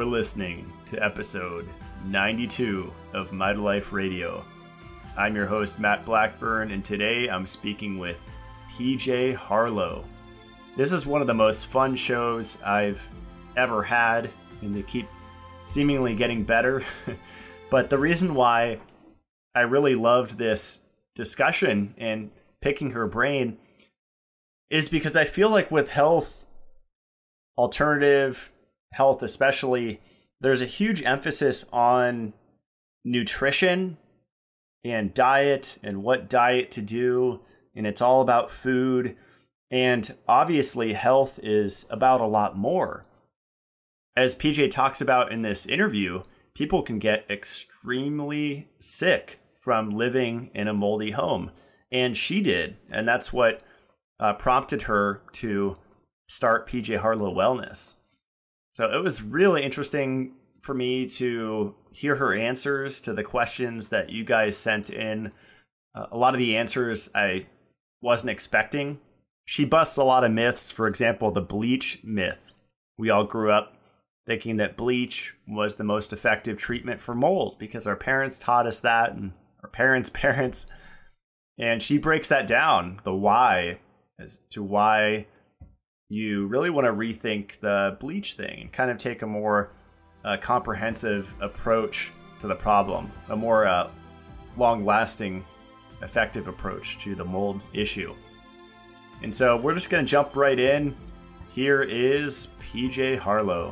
You're listening to episode 92 of Mitolife Radio. I'm your host, Matt Blackburn, and today I'm speaking with PJ Harlow. This is one of the most fun shows I've ever had, and they keep seemingly getting better. But the reason why I really loved this discussion and picking her brain is because I feel like with health, alternative health especially, there's a huge emphasis on nutrition and diet and what diet to do, and it's all about food. And obviously health is about a lot more. As PJ talks about in this interview, people can get extremely sick from living in a moldy home, and she did, and that's what prompted her to start PJ Harlow Wellness. So it was really interesting for me to hear her answers to the questions that you guys sent in. A lot of the answers I wasn't expecting. She busts a lot of myths. For example, the bleach myth. We all grew up thinking that bleach was the most effective treatment for mold because our parents taught us that, and our parents' parents. And she breaks that down, the why, as to why you really want to rethink the bleach thing and kind of take a more comprehensive approach to the problem, a more long-lasting, effective approach to the mold issue. And so we're just going to jump right in. Here is PJ Harlow.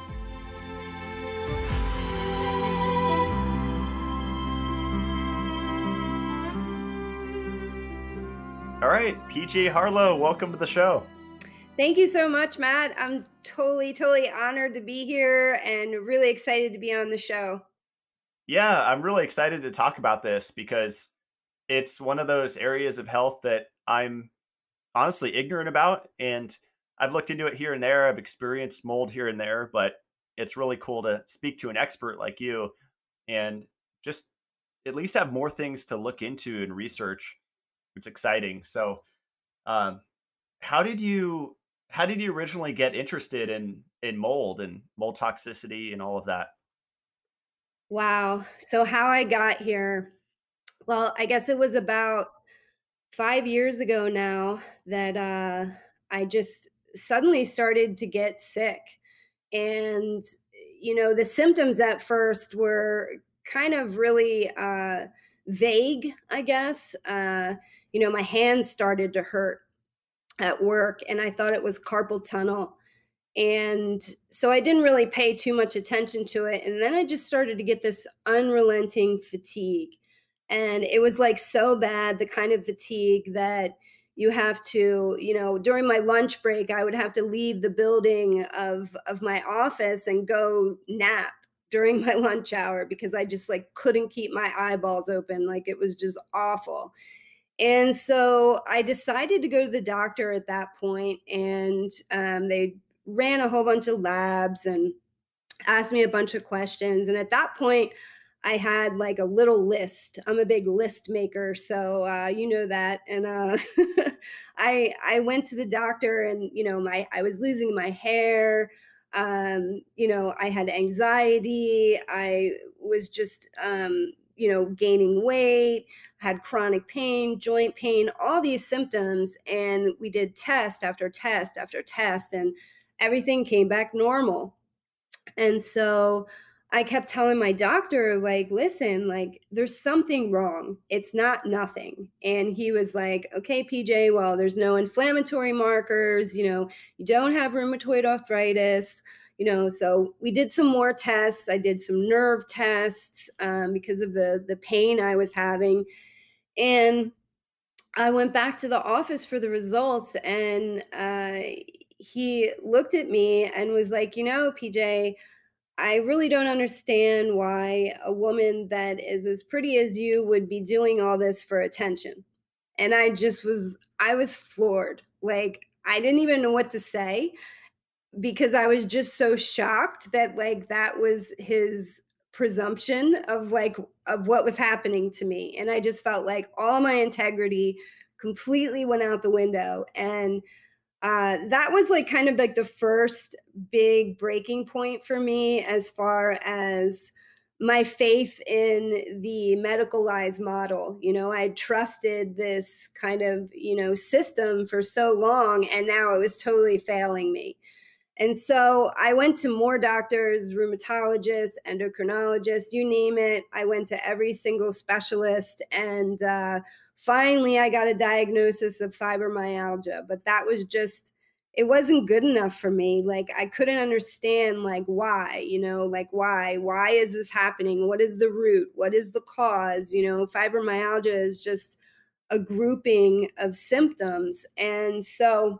All right, PJ Harlow, welcome to the show. Thank you so much, Matt. I'm totally honored to be here and really excited to be on the show. Yeah, I'm really excited to talk about this because it's one of those areas of health that I'm honestly ignorant about. And I've looked into it here and there. I've experienced mold here and there, but it's really cool to speak to an expert like you and just at least have more things to look into and research. It's exciting. So how did you originally get interested in mold and mold toxicity and all of that? Wow. So how I got here, well, I guess it was about 5 years ago now that I just suddenly started to get sick. And, the symptoms at first were kind of really vague, I guess. My hands started to hurt at work, and I thought it was carpal tunnel. And so I didn't really pay too much attention to it. And then I just started to get this unrelenting fatigue. And it was like so bad, the kind of fatigue that you have to, during my lunch break, I would have to leave the building of my office and go nap during my lunch hour because I just couldn't keep my eyeballs open. Like it was just awful. And so I decided to go to the doctor at that point, and they ran a whole bunch of labs and asked me a bunch of questions. And at that point, I had a little list. I'm a big list maker, so you know that. And I went to the doctor, and I was losing my hair. I had anxiety. I was just gaining weight, had chronic pain, joint pain, all these symptoms. And we did test after test after test, and everything came back normal. And so I kept telling my doctor, listen, there's something wrong. It's not nothing. And he was like, okay, PJ, well, there's no inflammatory markers, you don't have rheumatoid arthritis. So we did some more tests. I did some nerve tests because of the pain I was having. And I went back to the office for the results, and he looked at me and was like, PJ, I really don't understand why a woman that is as pretty as you would be doing all this for attention. And I was floored. I didn't even know what to say, because I was just so shocked that that was his presumption of what was happening to me. And I just felt like all my integrity completely went out the window. And that was like kind of like the first big breaking point for me as far as my faith in the medicalized model. I trusted this kind of, system for so long, and now it was totally failing me. And so I went to more doctors, rheumatologists, endocrinologists, you name it. I went to every single specialist, and finally I got a diagnosis of fibromyalgia. But that was just, it wasn't good enough for me. Like, I couldn't understand, like, why, like, why is this happening? What is the root? What is the cause? Fibromyalgia is just a grouping of symptoms. And so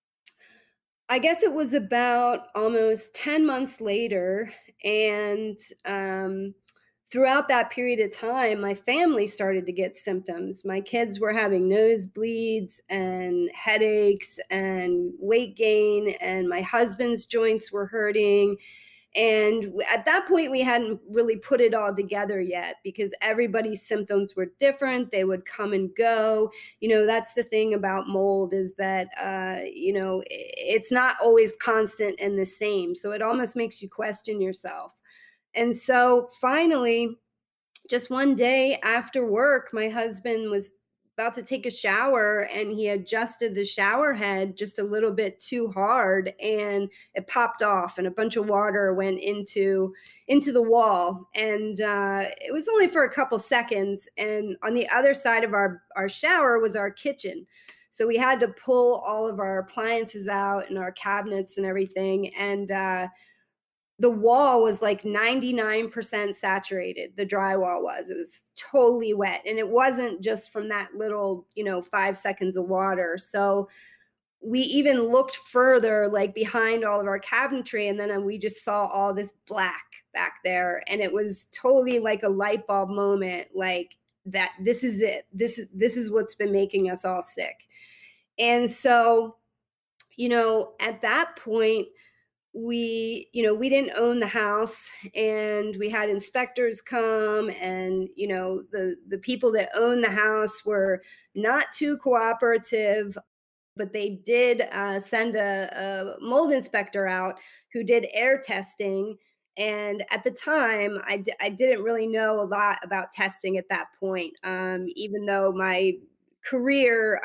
I guess it was about almost 10 months later. And throughout that period of time, my family started to get symptoms. My kids were having nosebleeds and headaches and weight gain, and my husband's joints were hurting. And at that point, we hadn't really put it all together yet, because everybody's symptoms were different. They would come and go. That's the thing about mold, is that, it's not always constant and the same. So it almost makes you question yourself. And so finally, just one day after work, my husband was about to take a shower, and he adjusted the shower head just a little bit too hard, and it popped off, and a bunch of water went into the wall. And it was only for a couple seconds. And on the other side of our shower was our kitchen. So we had to pull all of our appliances out and our cabinets and everything. And the wall was like 99% saturated. The drywall was. It was totally wet. And it wasn't just from that little, 5 seconds of water. So we even looked further, like behind all of our cabinetry, and then we just saw all this black back there. And it was totally like a light bulb moment, like, that this is it. This is what's been making us all sick. And so, at that point, we didn't own the house, and we had inspectors come, and the people that owned the house were not too cooperative, but they did send a mold inspector out who did air testing. And at the time, I didn't really know a lot about testing at that point, even though my career,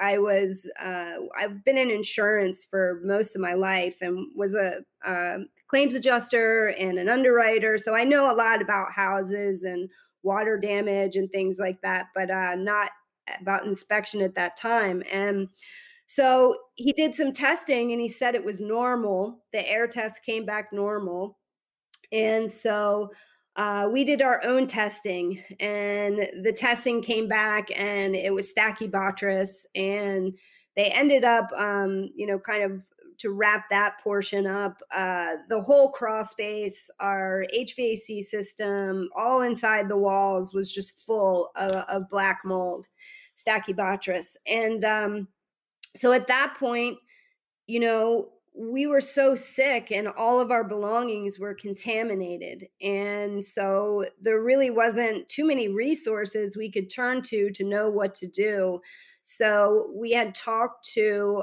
I've been in insurance for most of my life, and was a claims adjuster and an underwriter. So I know a lot about houses and water damage and things like that, but not about inspection at that time. And so he did some testing, and he said it was normal. The air test came back normal. And so we did our own testing, and the testing came back, and it was stachybotrys. And they ended up, kind of, to wrap that portion up, the whole crawl space, our HVAC system, all inside the walls was just full of black mold, stachybotrys. And so at that point, we were so sick, and all of our belongings were contaminated. And so there really wasn't too many resources we could turn to know what to do. So we had talked to,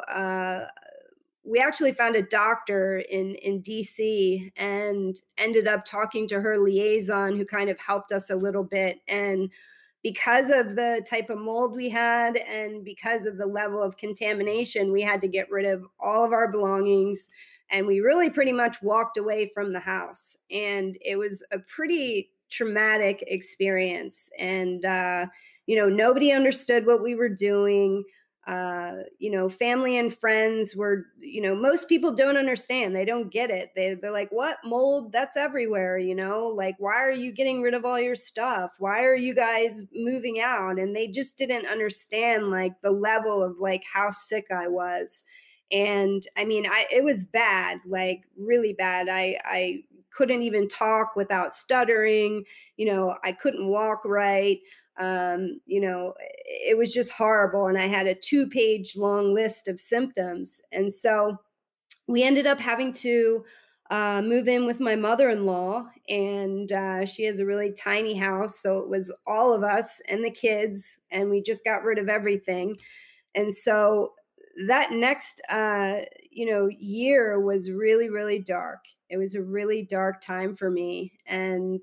we actually found a doctor in DC, and ended up talking to her liaison, who kind of helped us a little bit. And because of the type of mold we had, and because of the level of contamination, we had to get rid of all of our belongings, and we really pretty much walked away from the house. And it was a pretty traumatic experience. And nobody understood what we were doing. Family and friends were, most people don't understand. They don't get it. They're like, what? Mold? That's everywhere, like, why are you getting rid of all your stuff? Why are you guys moving out? And they just didn't understand, like, the level of, like, how sick I was. And I mean, it was bad, like, really bad. I couldn't even talk without stuttering. I couldn't walk right. It was just horrible. And I had a 2-page long list of symptoms. And so we ended up having to move in with my mother-in-law, and she has a really tiny house. So it was all of us and the kids, and we just got rid of everything. And so that next, year was really, really dark. It was a really dark time for me. And,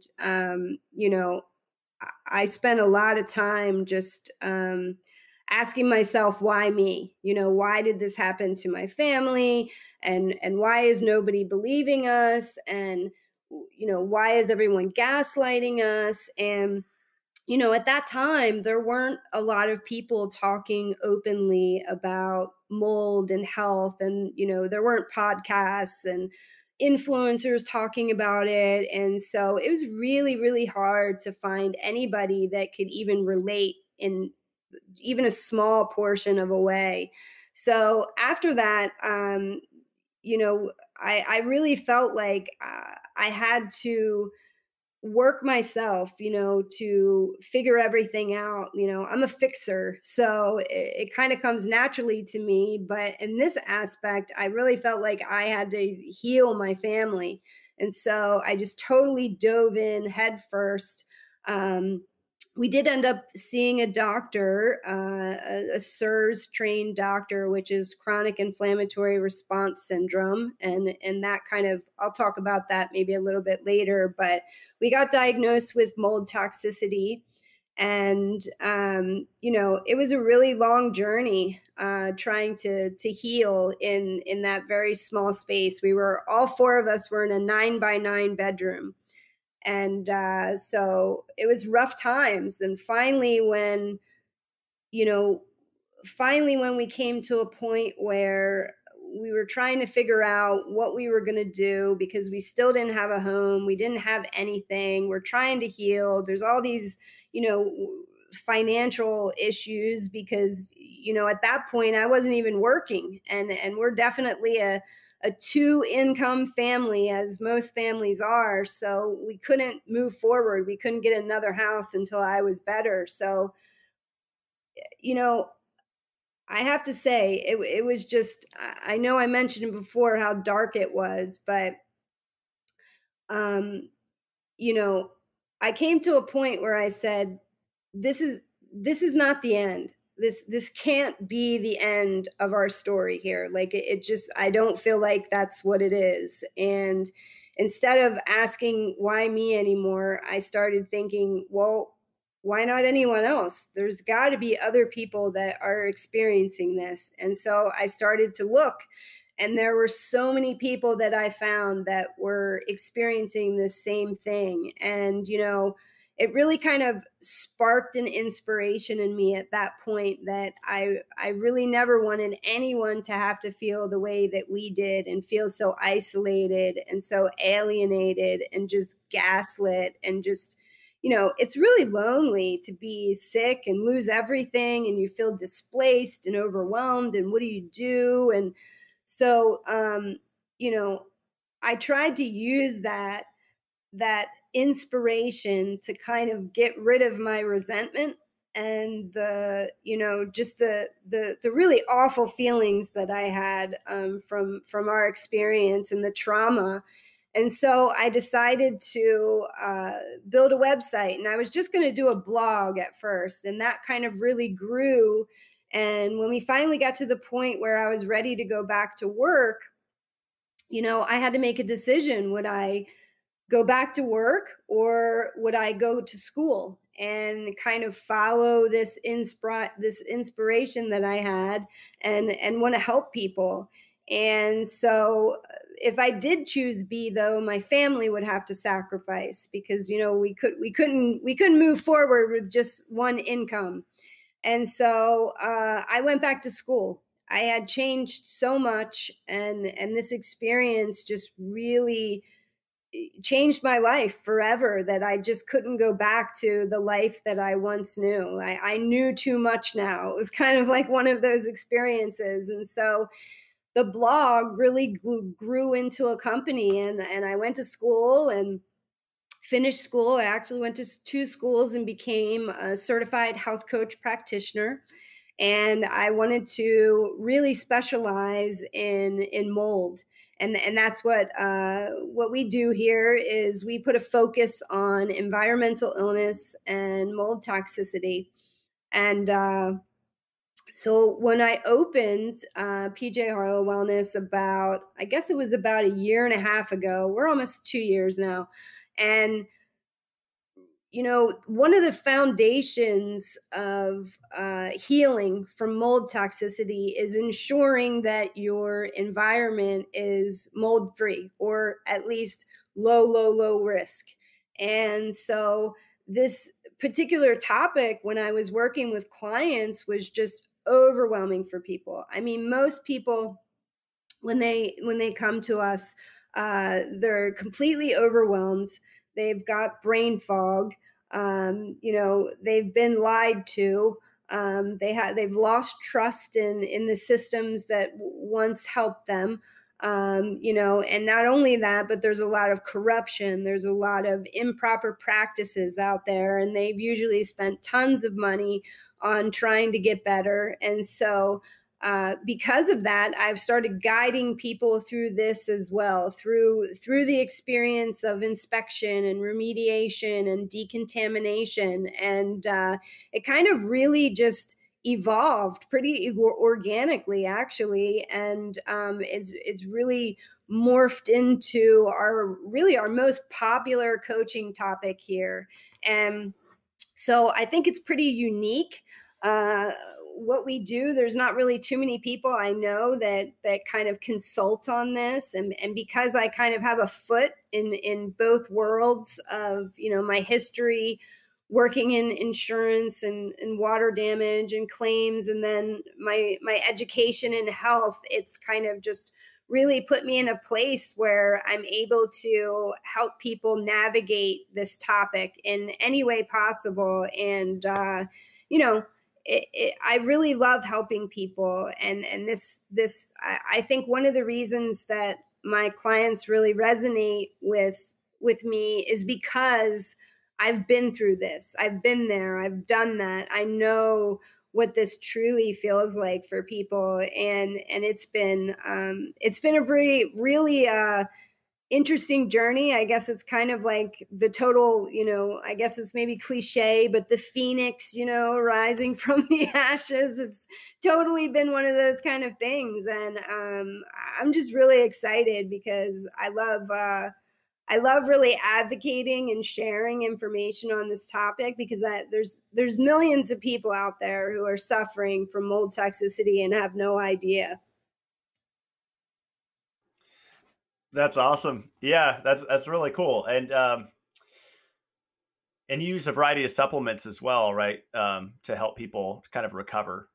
I spent a lot of time just asking myself, why me? Why did this happen to my family? And why is nobody believing us? And, why is everyone gaslighting us? And at that time, there weren't a lot of people talking openly about mold and health. And, there weren't podcasts and influencers talking about it. And so it was really, really hard to find anybody that could even relate in even a small portion of a way. So after that, I really felt like I had to work myself, to figure everything out. I'm a fixer, so it kind of comes naturally to me. But in this aspect, I really felt like I had to heal my family. And so I just totally dove in head first. We did end up seeing a doctor, a SIRS trained doctor, which is chronic inflammatory response syndrome. And that kind of, I'll talk about that maybe a little bit later, but we got diagnosed with mold toxicity. And, it was a really long journey trying to heal in that very small space. All four of us were in a 9 by 9 bedroom. And so it was rough times. And you know, finally, when we came to a point where we were trying to figure out what we were going to do because we still didn't have a home, we didn't have anything, we're trying to heal. There's all these, financial issues because, at that point I wasn't even working, and we're definitely a two income family, as most families are. So we couldn't move forward. We couldn't get another house until I was better. So, I have to say it was just, I know I mentioned before how dark it was, but, um, you know, I came to a point where I said, this is, this is not the end. This can't be the end of our story here. Like it just, I don't feel like that's what it is. And instead of asking why me anymore, I started thinking, well, why not anyone else? There's got to be other people that are experiencing this. And so I started to look, and there were so many people that I found that were experiencing this same thing. And, it really kind of sparked an inspiration in me at that point that I really never wanted anyone to have to feel the way that we did and feel so isolated and so alienated and just gaslit and just, it's really lonely to be sick and lose everything and you feel displaced and overwhelmed and what do you do? And so, I tried to use that inspiration to kind of get rid of my resentment and just the really awful feelings that I had from our experience and the trauma. And so I decided to build a website, and I was just going to do a blog at first, and that kind of really grew. And when we finally got to the point where I was ready to go back to work, I had to make a decision. Would I go back to work, or would I go to school and kind of follow this inspiration that I had and want to help people? And so if I did choose B, though, my family would have to sacrifice because, we couldn't move forward with just one income. And so I went back to school. I had changed so much, and this experience just really changed my life forever, that I just couldn't go back to the life that I once knew. I knew too much now. It was kind of like one of those experiences. And so the blog really grew into a company, and I went to school and finished school. I actually went to 2 schools and became a certified health coach practitioner. And I wanted to really specialize in mold. And that's what we do here is we put a focus on environmental illness and mold toxicity. And So when I opened PJ Harlow Wellness about, I guess it was about a year and a half ago, we're almost 2 years now. And one of the foundations of healing from mold toxicity is ensuring that your environment is mold free, or at least low risk. And so, this particular topic, when I was working with clients, was just overwhelming for people. I mean, most people, when they come to us, they're completely overwhelmed. They've got brain fog. They've been lied to. They've lost trust in the systems that once helped them. And not only that, but there's a lot of corruption. There's a lot of improper practices out there, and they've usually spent tons of money on trying to get better. And so because of that, I've started guiding people through this as well, through the experience of inspection and remediation and decontamination, and it kind of really just evolved pretty organically, actually, and it's really morphed into our most popular coaching topic here, and so I think it's pretty unique. Uh, what we do, there's not really too many people I know that kind of consult on this, and because I kind of have a foot in both worlds of my history working in insurance and water damage and claims, and then my education in health, it's kind of just really put me in a place where I'm able to help people navigate this topic in any way possible. And I really love helping people, and I think one of the reasons that my clients really resonate with me is because I've been through this. I've been there. I've done that. I know what this truly feels like for people, and it's been a really interesting journey. I guess it's kind of like the total, I guess it's maybe cliche, but the phoenix, rising from the ashes. It's totally been one of those kind of things. And I'm just really excited because I love really advocating and sharing information on this topic, because there's millions of people out there who are suffering from mold toxicity and have no idea. That's awesome. Yeah, that's really cool. And you use a variety of supplements as well, right? To help people kind of recover.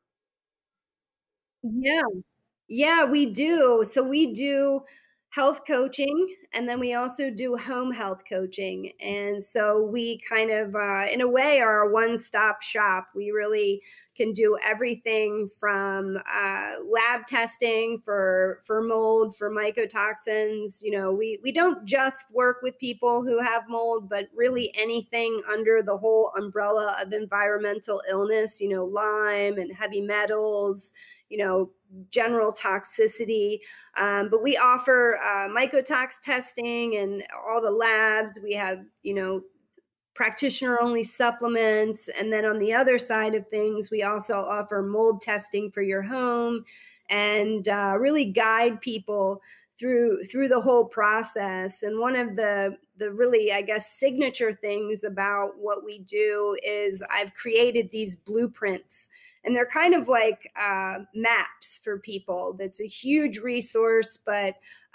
Yeah. Yeah, we do. So we do health coaching, and then we also do home health coaching. And so we kind of, in a way, are a one-stop shop. We really can do everything from lab testing for mold, for mycotoxins. We don't just work with people who have mold, but really anything under the whole umbrella of environmental illness, Lyme and heavy metals, general toxicity. But we offer mycotox testing and all the labs. We have, practitioner only supplements. And then on the other side of things, we also offer mold testing for your home, and really guide people through the whole process. And one of the really, I guess, signature things about what we do is I've created these blueprints, and they're kind of like maps for people. That's a huge resource, but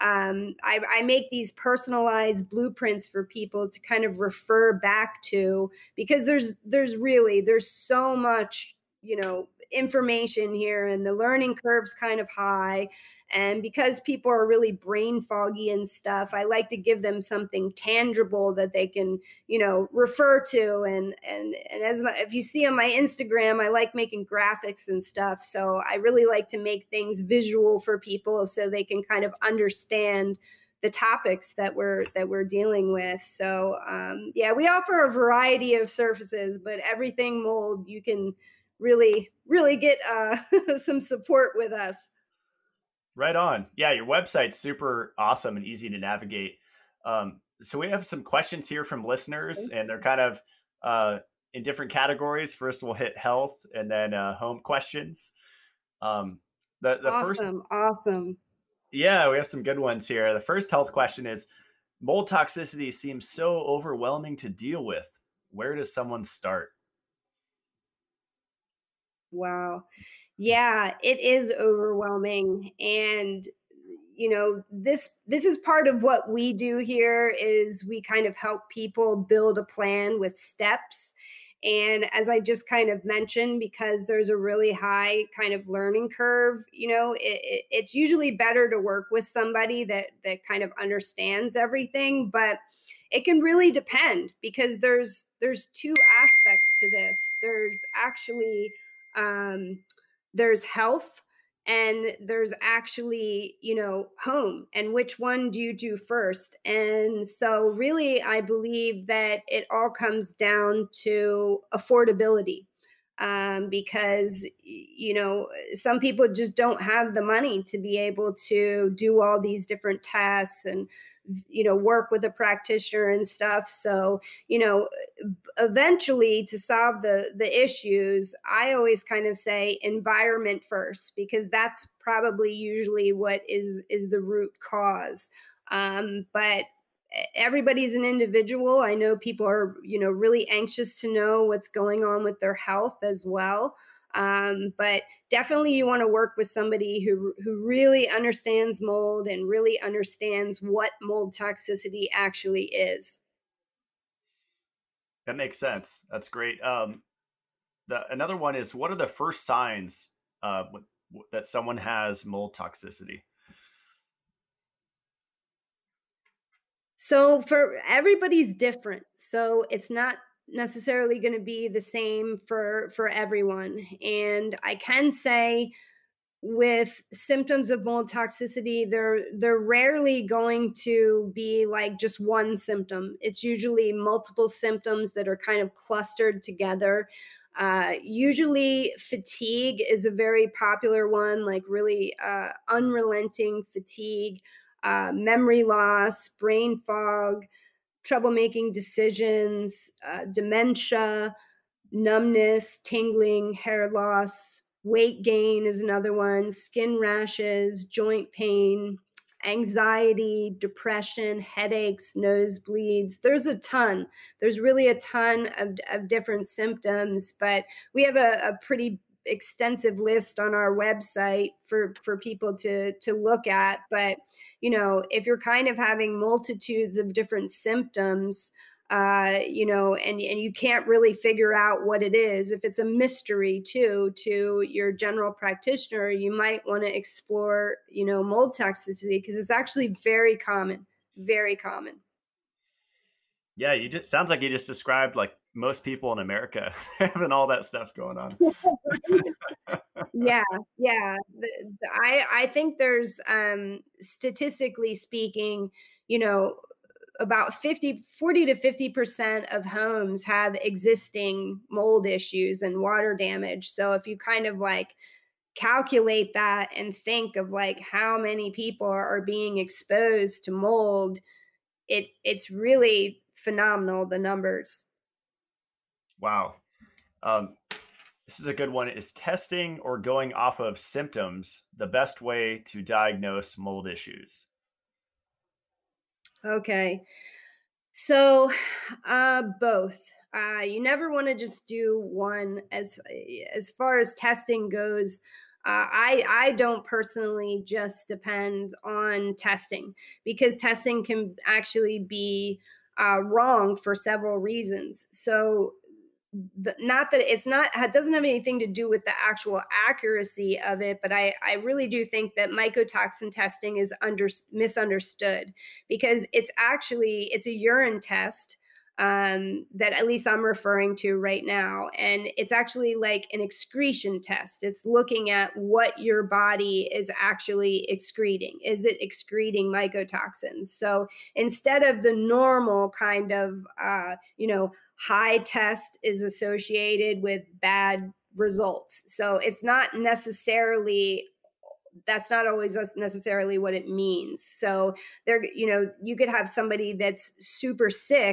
I make these personalized blueprints for people to kind of refer back to, because there's so much information here, and the learning curve's kind of high. And because people are really brain foggy and stuff, I like to give them something tangible that they can, refer to. And if you see on my Instagram, I like making graphics and stuff. So I really like to make things visual for people so they can kind of understand the topics that we're dealing with. So yeah, we offer a variety of services, but everything mold, you can really get some support with us. Right on. Yeah, your website's super awesome and easy to navigate. So we have some questions here from listeners, and they're kind of in different categories. First, we'll hit health, and then home questions. Um, the first, Awesome. Awesome. yeah, we have some good ones here. The first health question is: mold toxicity seems so overwhelming to deal with. Where does someone start? Wow. Yeah, it is overwhelming. And this is part of what we do here is we kind of help people build a plan with steps. And as I just kind of mentioned, because there's a really high kind of learning curve, it's usually better to work with somebody that kind of understands everything. But it can really depend because there's two aspects to this. There's actually um, there's health and there's actually home, and which one do you do first? And so really I believe that it all comes down to affordability, because some people just don't have the money to be able to do all these different tests and work with a practitioner and stuff. So eventually, to solve the issues, I always kind of say environment first, because that's probably usually what is the root cause. But everybody's an individual. I know people are really anxious to know what's going on with their health as well. But definitely you want to work with somebody who really understands mold and really understands what mold toxicity actually is. That makes sense. That's great. Another one is: what are the first signs that someone has mold toxicity? So for everybody's different. So it's not necessarily going to be the same for everyone. And I can say with symptoms of mold toxicity, they're rarely going to be like just one symptom. It's usually multiple symptoms that are kind of clustered together. Usually fatigue is a very popular one, like really unrelenting fatigue, memory loss, brain fog, trouble making decisions, dementia, numbness, tingling, hair loss, weight gain is another one, skin rashes, joint pain, anxiety, depression, headaches, nosebleeds. There's a ton. There's really a ton of different symptoms, but we have a pretty extensive list on our website for people to look at. But if you're kind of having multitudes of different symptoms, and you can't really figure out what it is. If it's a mystery too to your general practitioner, you might want to explore, mold toxicity, because it's actually very common, very common. Yeah, you just sounds like you just described like most people in America having all that stuff going on. Yeah, yeah. I think there's statistically speaking, about 40 to 50% of homes have existing mold issues and water damage. So if you kind of like calculate that and think of like how many people are being exposed to mold, it's really phenomenal, the numbers. Wow. Um, this is a good one. Is testing or going off of symptoms the best way to diagnose mold issues? Okay. So, both. You never want to just do one. As far as testing goes, I don't personally just depend on testing, because testing can actually be wrong for several reasons. So not that it's not, it doesn't have anything to do with the actual accuracy of it, but I really do think that mycotoxin testing is misunderstood, because it's a urine test, that at least I'm referring to right now. And it's actually like an excretion test. It's looking at what your body is actually excreting. Is it excreting mycotoxins? So instead of the normal kind of, high test is associated with bad results. So it's not necessarily, that's not always necessarily what it means. So there, you could have somebody that's super sick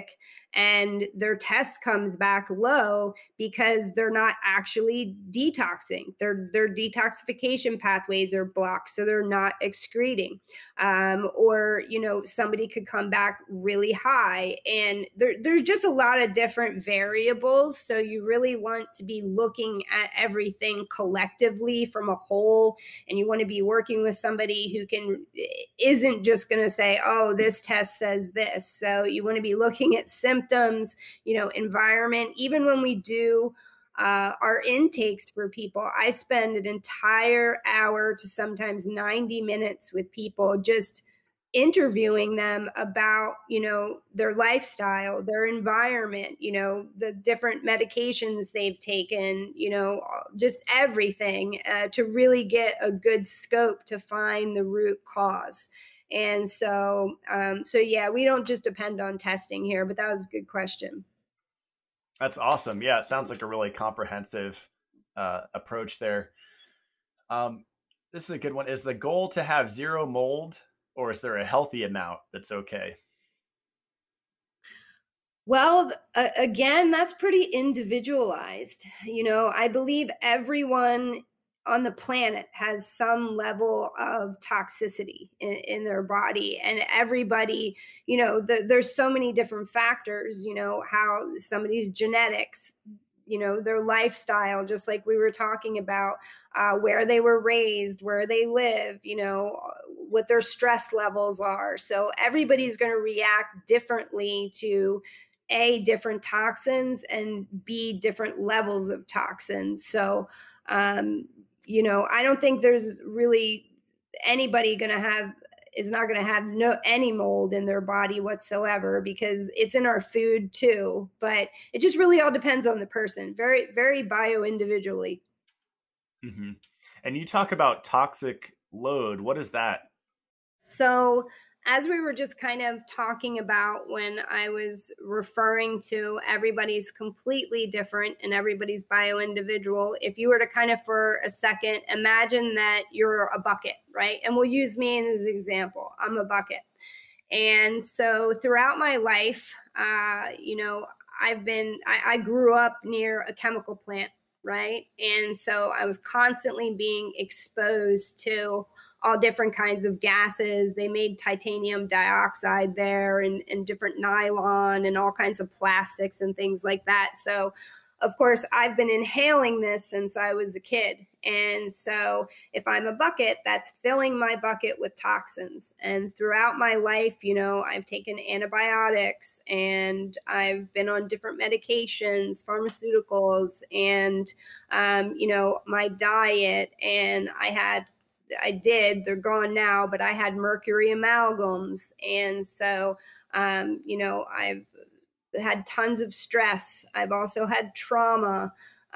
and their test comes back low because they're not actually detoxing. Their detoxification pathways are blocked, so they're not excreting. Or somebody could come back really high, and there's just a lot of different variables. So you really want to be looking at everything collectively from a whole, and you want to be working with somebody who isn't just going to say, oh, this test says this. So you want to be looking at symptoms, environment. Even when we do our intakes for people, I spend an entire hour to sometimes 90 minutes with people, just interviewing them about their lifestyle, their environment, the different medications they've taken, just everything, to really get a good scope to find the root cause. And so yeah, we don't just depend on testing here, but that was a good question. That's awesome. Yeah, it sounds like a really comprehensive approach there. This is a good one. Is the goal to have zero mold, or is there a healthy amount that's okay? Well, again, that's pretty individualized. I believe everyone on the planet has some level of toxicity in their body, and everybody, there's so many different factors, how somebody's genetics, their lifestyle, just like we were talking about, where they were raised, where they live, what their stress levels are. So everybody's going to react differently to different toxins, and different levels of toxins. So I don't think there's really anybody is not going to have any mold in their body whatsoever, because it's in our food too. But it just really all depends on the person, very, very bio individually. Mm-hmm. And you talk about toxic load. What is that? So, as we were just kind of talking about when I was referring to everybody's completely different and everybody's bio individual, if you were to kind of for a second imagine that you're a bucket, right? And we'll use me as an example. I'm a bucket. And so throughout my life, I grew up near a chemical plant, right? And so I was constantly being exposed to all different kinds of gases. They made titanium dioxide there, and different nylon and all kinds of plastics and things like that. So of course, I've been inhaling this since I was a kid. And so if I'm a bucket, that's filling my bucket with toxins. And throughout my life, I've taken antibiotics, and I've been on different medications, pharmaceuticals, and, my diet. And they're gone now, but I had mercury amalgams. And so, I've had tons of stress. I've also had trauma,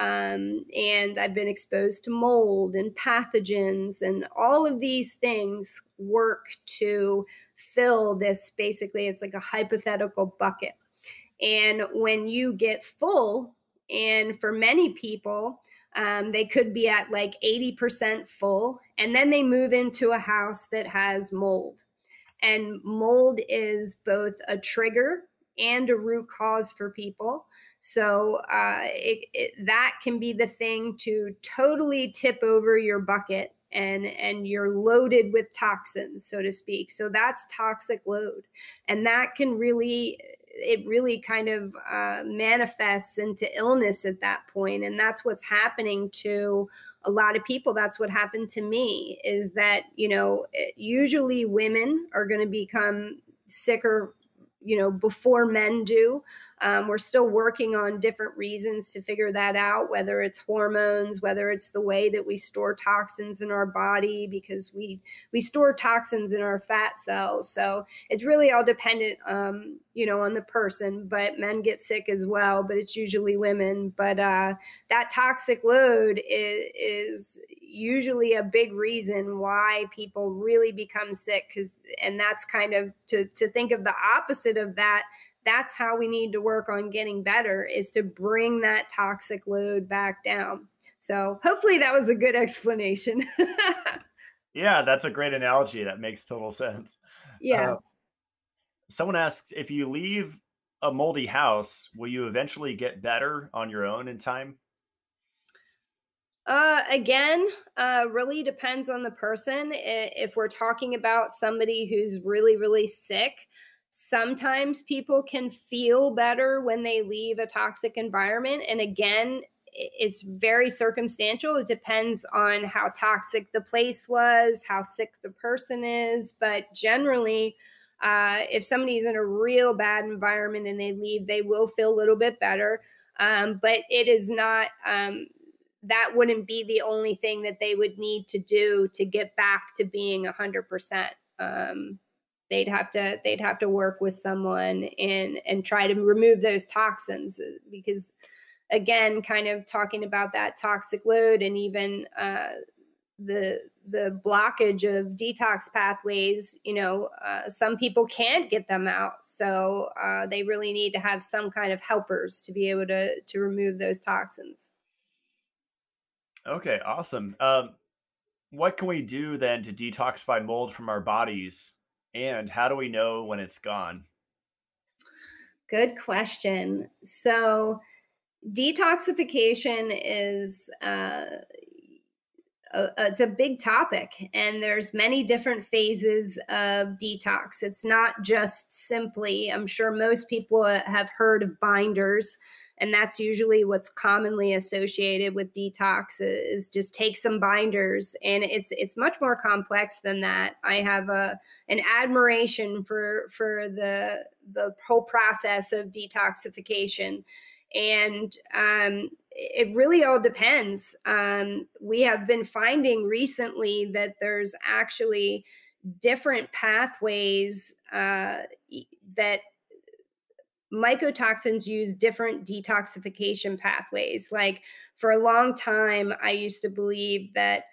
and I've been exposed to mold and pathogens, and all of these things work to fill this. Basically, it's like a hypothetical bucket. And when you get full, and for many people, they could be at like 80% full, and then they move into a house that has mold. And mold is both a trigger and a root cause for people. So that can be the thing to totally tip over your bucket, and you're loaded with toxins, so to speak. So that's toxic load. And that can really, it really kind of manifests into illness at that point. And that's what's happening to a lot of people. That's what happened to me, is that, usually women are going to become sicker, before men do. We're still working on different reasons to figure that out, whether it's hormones, whether it's the way that we store toxins in our body, because we store toxins in our fat cells. So it's really all dependent, on the person. But men get sick as well, but it's usually women. But that toxic load is usually a big reason why people really become sick. And that's kind of to think of the opposite of that. That's how we need to work on getting better, is to bring that toxic load back down. So hopefully that was a good explanation. Yeah, that's a great analogy. That makes total sense. Yeah. Someone asks, if you leave a moldy house, will you eventually get better on your own in time? Again, really depends on the person. If we're talking about somebody who's really, really sick, sometimes people can feel better when they leave a toxic environment. And again, it's very circumstantial. It depends on how toxic the place was, how sick the person is. But generally, if somebody's in a real bad environment and they leave, they will feel a little bit better. But it is not. That wouldn't be the only thing that they would need to do to get back to being 100%. They'd have to work with someone and try to remove those toxins because again, kind of talking about that toxic load and even the blockage of detox pathways, some people can't get them out, so they really need to have some kind of helpers to be able to remove those toxins. Okay, awesome. What can we do then to detoxify mold from our bodies? And how do we know when it's gone? Good question. So, detoxification is it's a big topic, and there's many different phases of detox. It's not just simply, I'm sure most people have heard of binders, and that's usually what's commonly associated with detox is just take some binders, and it's much more complex than that. I have an admiration for the whole process of detoxification, and it really all depends. We have been finding recently that there's actually different pathways that mycotoxins use different detoxification pathways. Like for a long time, I used to believe that,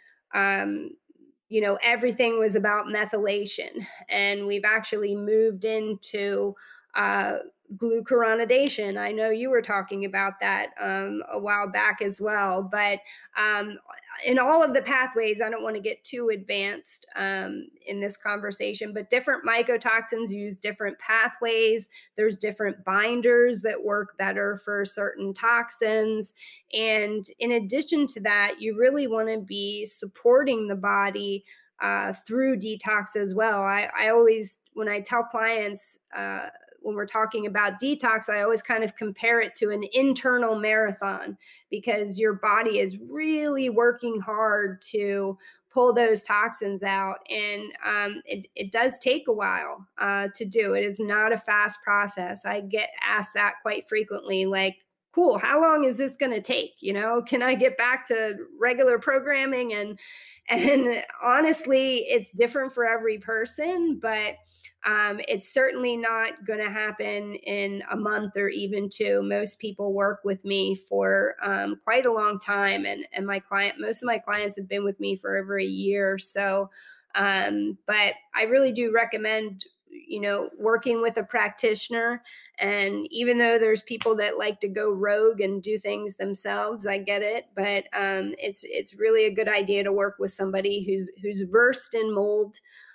everything was about methylation. And we've actually moved into uh, glucuronidation. I know you were talking about that a while back as well. But um, in all of the pathways, I don't want to get too advanced in this conversation, but different mycotoxins use different pathways. There's different binders that work better for certain toxins. And in addition to that, you really want to be supporting the body through detox as well. I always, when I tell clients, when we're talking about detox, I always kind of compare it to an internal marathon because your body is really working hard to pull those toxins out. And it does take a while to do. It is not a fast process. I get asked that quite frequently, like, cool, how long is this going to take? Can I get back to regular programming? And honestly, it's different for every person, but it's certainly not going to happen in a month or even two. Most people work with me for quite a long time, and most of my clients have been with me for over a year. So, but I really do recommend working with a practitioner. And even though there's people that like to go rogue and do things themselves, I get it, but it's really a good idea to work with somebody who's versed in mold.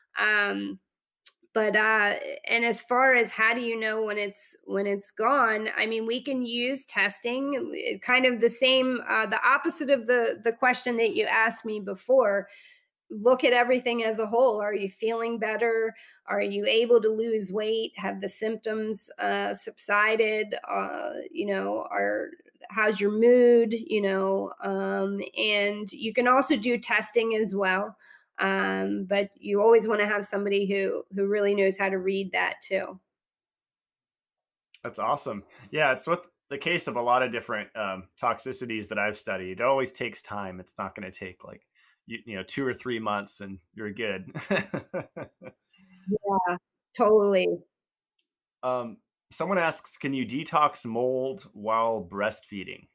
But and as far as how do you know when it's gone, I mean, we can use testing, kind of the same, the opposite of the question that you asked me before. Look at everything as a whole. Are you feeling better? Are you able to lose weight? Have the symptoms subsided? How's your mood? And you can also do testing as well. But you always want to have somebody who really knows how to read that too. That's awesome. Yeah, it's with the case of a lot of different toxicities that I've studied. It always takes time. It's not going to take like, 2 or 3 months and you're good. Yeah, totally. um, Someone asks, can you detox mold while breastfeeding?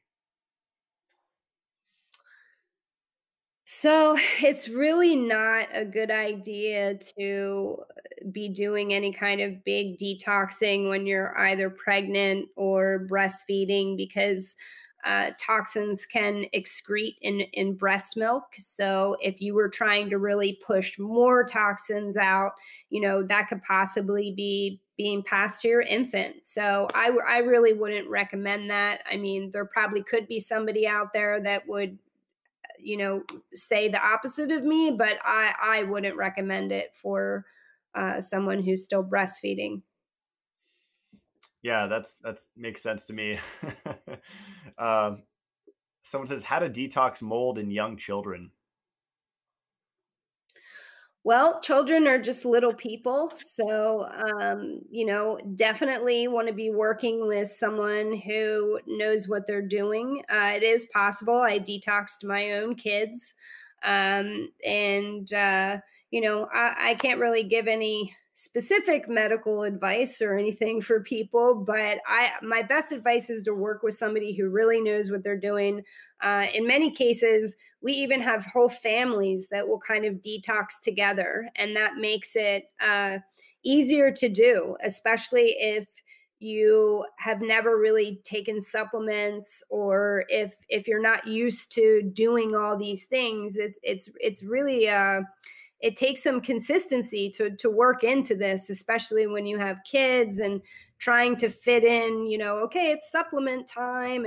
So it's really not a good idea to be doing any kind of big detoxing when you're either pregnant or breastfeeding because toxins can excrete in breast milk. So if you were trying to really push more toxins out, that could possibly be being passed to your infant. So I really wouldn't recommend that. I mean, there probably could be somebody out there that would, say the opposite of me, but I wouldn't recommend it for someone who's still breastfeeding. Yeah, that's makes sense to me. um, Someone says how to detox mold in young children. Well, children are just little people. So, definitely want to be working with someone who knows what they're doing. It is possible. I detoxed my own kids. I can't really give any specific medical advice or anything for people, but my best advice is to work with somebody who really knows what they're doing. In many cases, we even have whole families that will kind of detox together, and that makes it easier to do, especially if you have never really taken supplements, or if you're not used to doing all these things. It's really it takes some consistency to work into this, especially when you have kids and trying to fit in, okay, it's supplement time,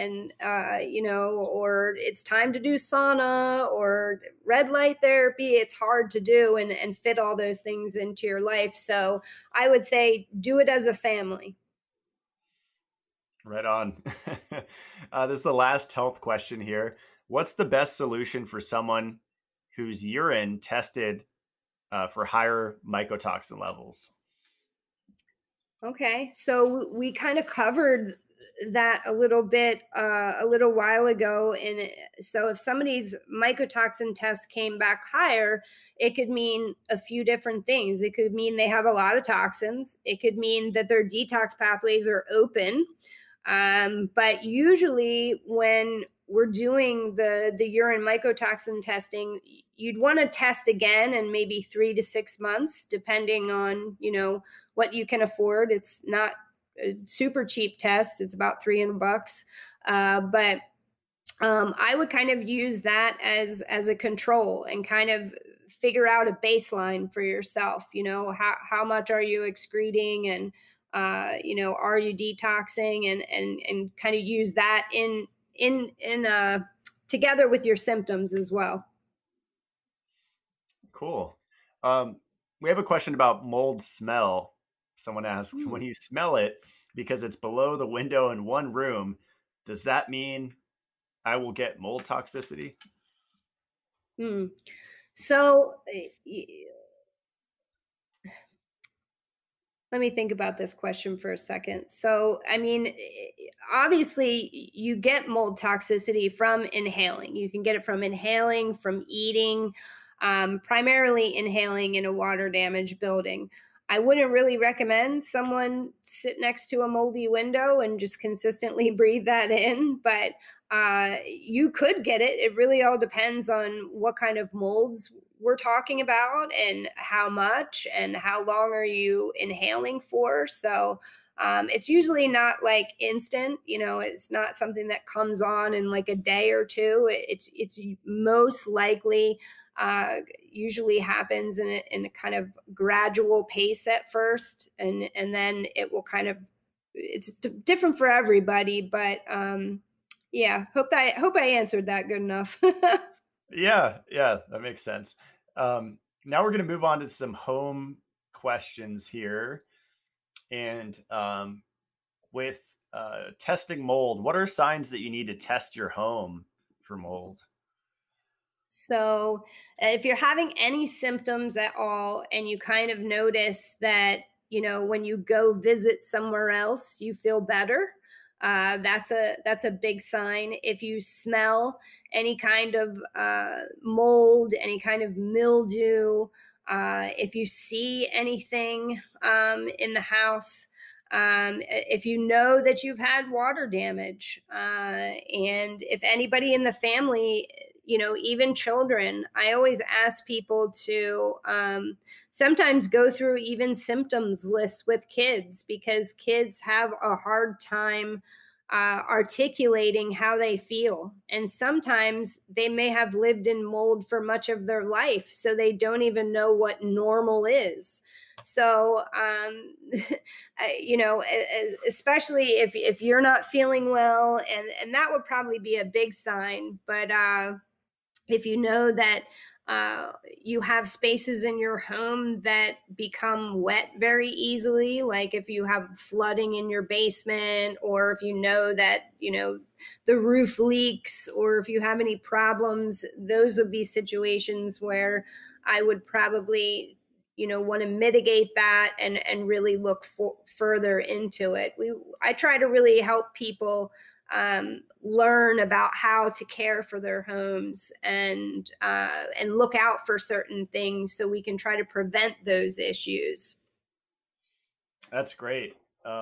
or it's time to do sauna or red light therapy. It's hard to do and fit all those things into your life. So I would say do it as a family. Right on. This is the last health question here. What's the best solution for someone whose urine tested for higher mycotoxin levels? Okay, so we kind of covered that a little bit a little while ago. And so if somebody's mycotoxin test came back higher, it could mean a few different things. It could mean they have a lot of toxins. It could mean that their detox pathways are open. But usually when we're doing the urine mycotoxin testing, you'd want to test again in maybe 3 to 6 months, depending on, what you can afford. It's not a super cheap test. It's about $300. But I would kind of use that as a control and kind of figure out a baseline for yourself. How much are you excreting, and are you detoxing, and kind of use that in together with your symptoms as well. Cool. We have a question about mold smell. Someone asks, when you smell it because it's below the window in one room, does that mean I will get mold toxicity? So let me think about this question for a second. So, I mean, obviously, you get mold toxicity from inhaling. You can get it from inhaling, from eating, primarily inhaling in a water damaged building. I wouldn't really recommend someone sit next to a moldy window and just consistently breathe that in, but you could get it. It really all depends on what kind of molds we're talking about and how much and how long are you inhaling for. So it's usually not like instant, it's not something that comes on in like a day or two. It's most likely usually happens in a kind of gradual pace at first, and then it will kind of, it's different for everybody, but yeah, hope I answered that good enough. Yeah, that makes sense. Now we're going to move on to some home questions here. And with testing mold, what are signs that you need to test your home for mold? So, if you're having any symptoms at all and you kind of notice that, when you go visit somewhere else, you feel better, that's a big sign. If you smell any kind of mold, any kind of mildew, if you see anything in the house, if you know that you've had water damage, and if anybody in the family, even children, I always ask people to sometimes go through even symptoms lists with kids, because kids have a hard time articulating how they feel. And sometimes they may have lived in mold for much of their life, so they don't even know what normal is. So, especially if you're not feeling well, and that would probably be a big sign. But if you know that you have spaces in your home that become wet very easily, like if you have flooding in your basement, or if you know that, the roof leaks, or if you have any problems, those would be situations where I would probably, want to mitigate that and really look further into it. I try to really help people learn about how to care for their homes and look out for certain things so we can try to prevent those issues. That's great.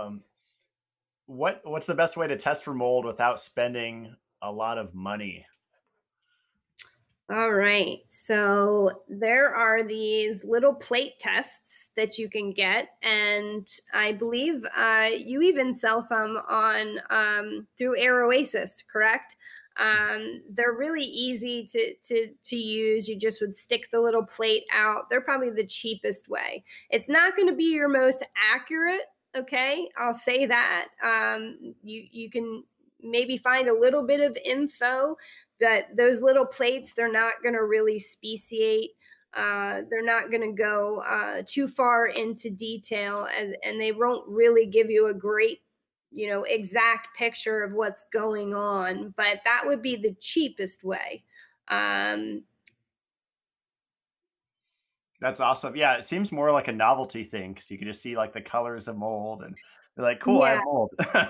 What's the best way to test for mold without spending a lot of money? All right. So there are these little plate tests that you can get, and I believe you even sell some on through Air Oasis, correct? They're really easy to use. You just would stick the little plate out. They're probably the cheapest way. It's not going to be your most accurate. Okay, I'll say that. You can maybe find a little bit of info, but those little plates, they're not going to really speciate. They're not going to go too far into detail, and they won't really give you a great, exact picture of what's going on. But that would be the cheapest way. That's awesome. Yeah, it seems more like a novelty thing because you can just see like the colors of mold and you're like, cool, I Yeah. have mold.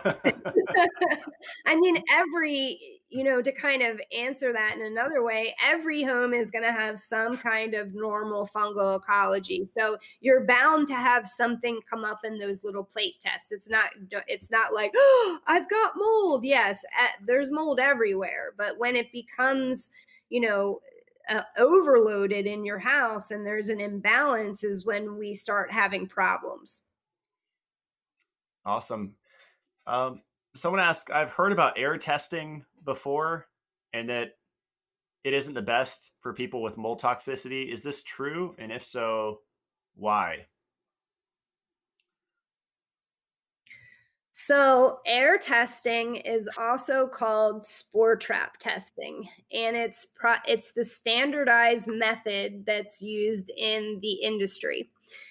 I mean, to kind of answer that in another way, every home is going to have some kind of normal fungal ecology. So you're bound to have something come up in those little plate tests. It's not like, oh, I've got mold. Yes, there's mold everywhere. But when it becomes, overloaded in your house and there's an imbalance, is when we start having problems. Awesome. Um, Someone asked, I've heard about air testing before and that it isn't the best for people with mold toxicity. Is this true? And if so, why? So, air testing is also called spore trap testing, and it's the standardized method that's used in the industry.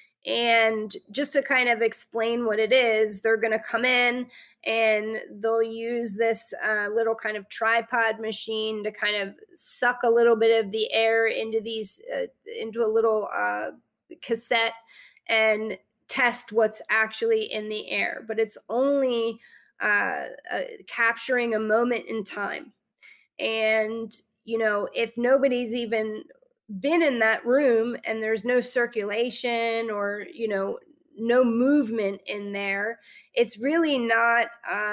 And just to kind of explain what it is, they're going to come in and they'll use this little kind of tripod machine to kind of suck a little bit of the air into a little cassette and test what's actually in the air. But it's only capturing a moment in time. And, if nobody's even been in that room and there's no circulation, or, no movement in there, it's really not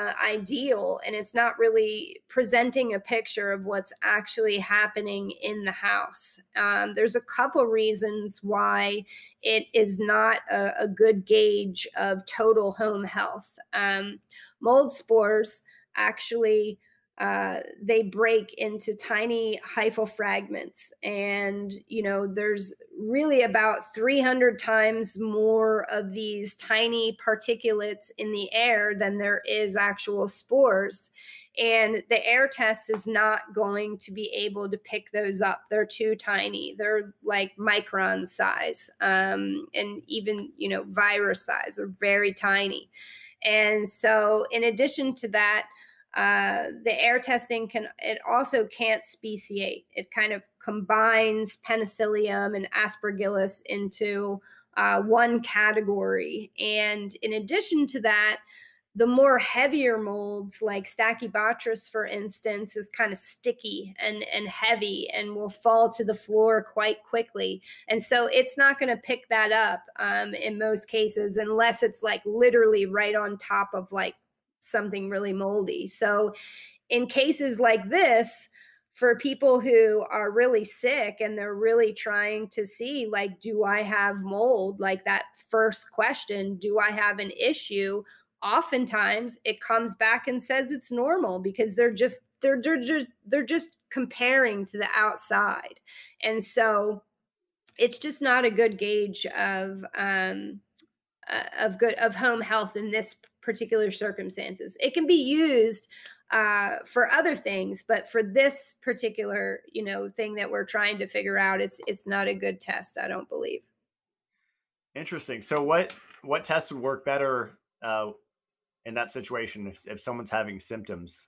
ideal, and it's not really presenting a picture of what's actually happening in the house. There's a couple reasons why it is not a good gauge of total home health. Mold spores actually they break into tiny hyphal fragments. And, there's really about 300 times more of these tiny particulates in the air than there is actual spores. And the air test is not going to be able to pick those up. They're too tiny. They're like micron size, and even, virus size. They're very tiny. And so in addition to that, the air testing also can't speciate. It kind of combines penicillium and aspergillus into one category. And in addition to that, the more heavier molds, like Stachybotrys, for instance, is kind of sticky and heavy and will fall to the floor quite quickly. And so it's not going to pick that up in most cases, unless it's like literally right on top of like something really moldy. So in cases like this, for people who are really sick and they're really trying to see, like, do I have mold? Like that first question, do I have an issue? oftentimes it comes back and says it's normal because they're just comparing to the outside. And so it's just not a good gauge of home health in this particular circumstances. It can be used for other things, but for this particular, thing that we're trying to figure out, it's not a good test, I don't believe. Interesting. So what test would work better in that situation if someone's having symptoms?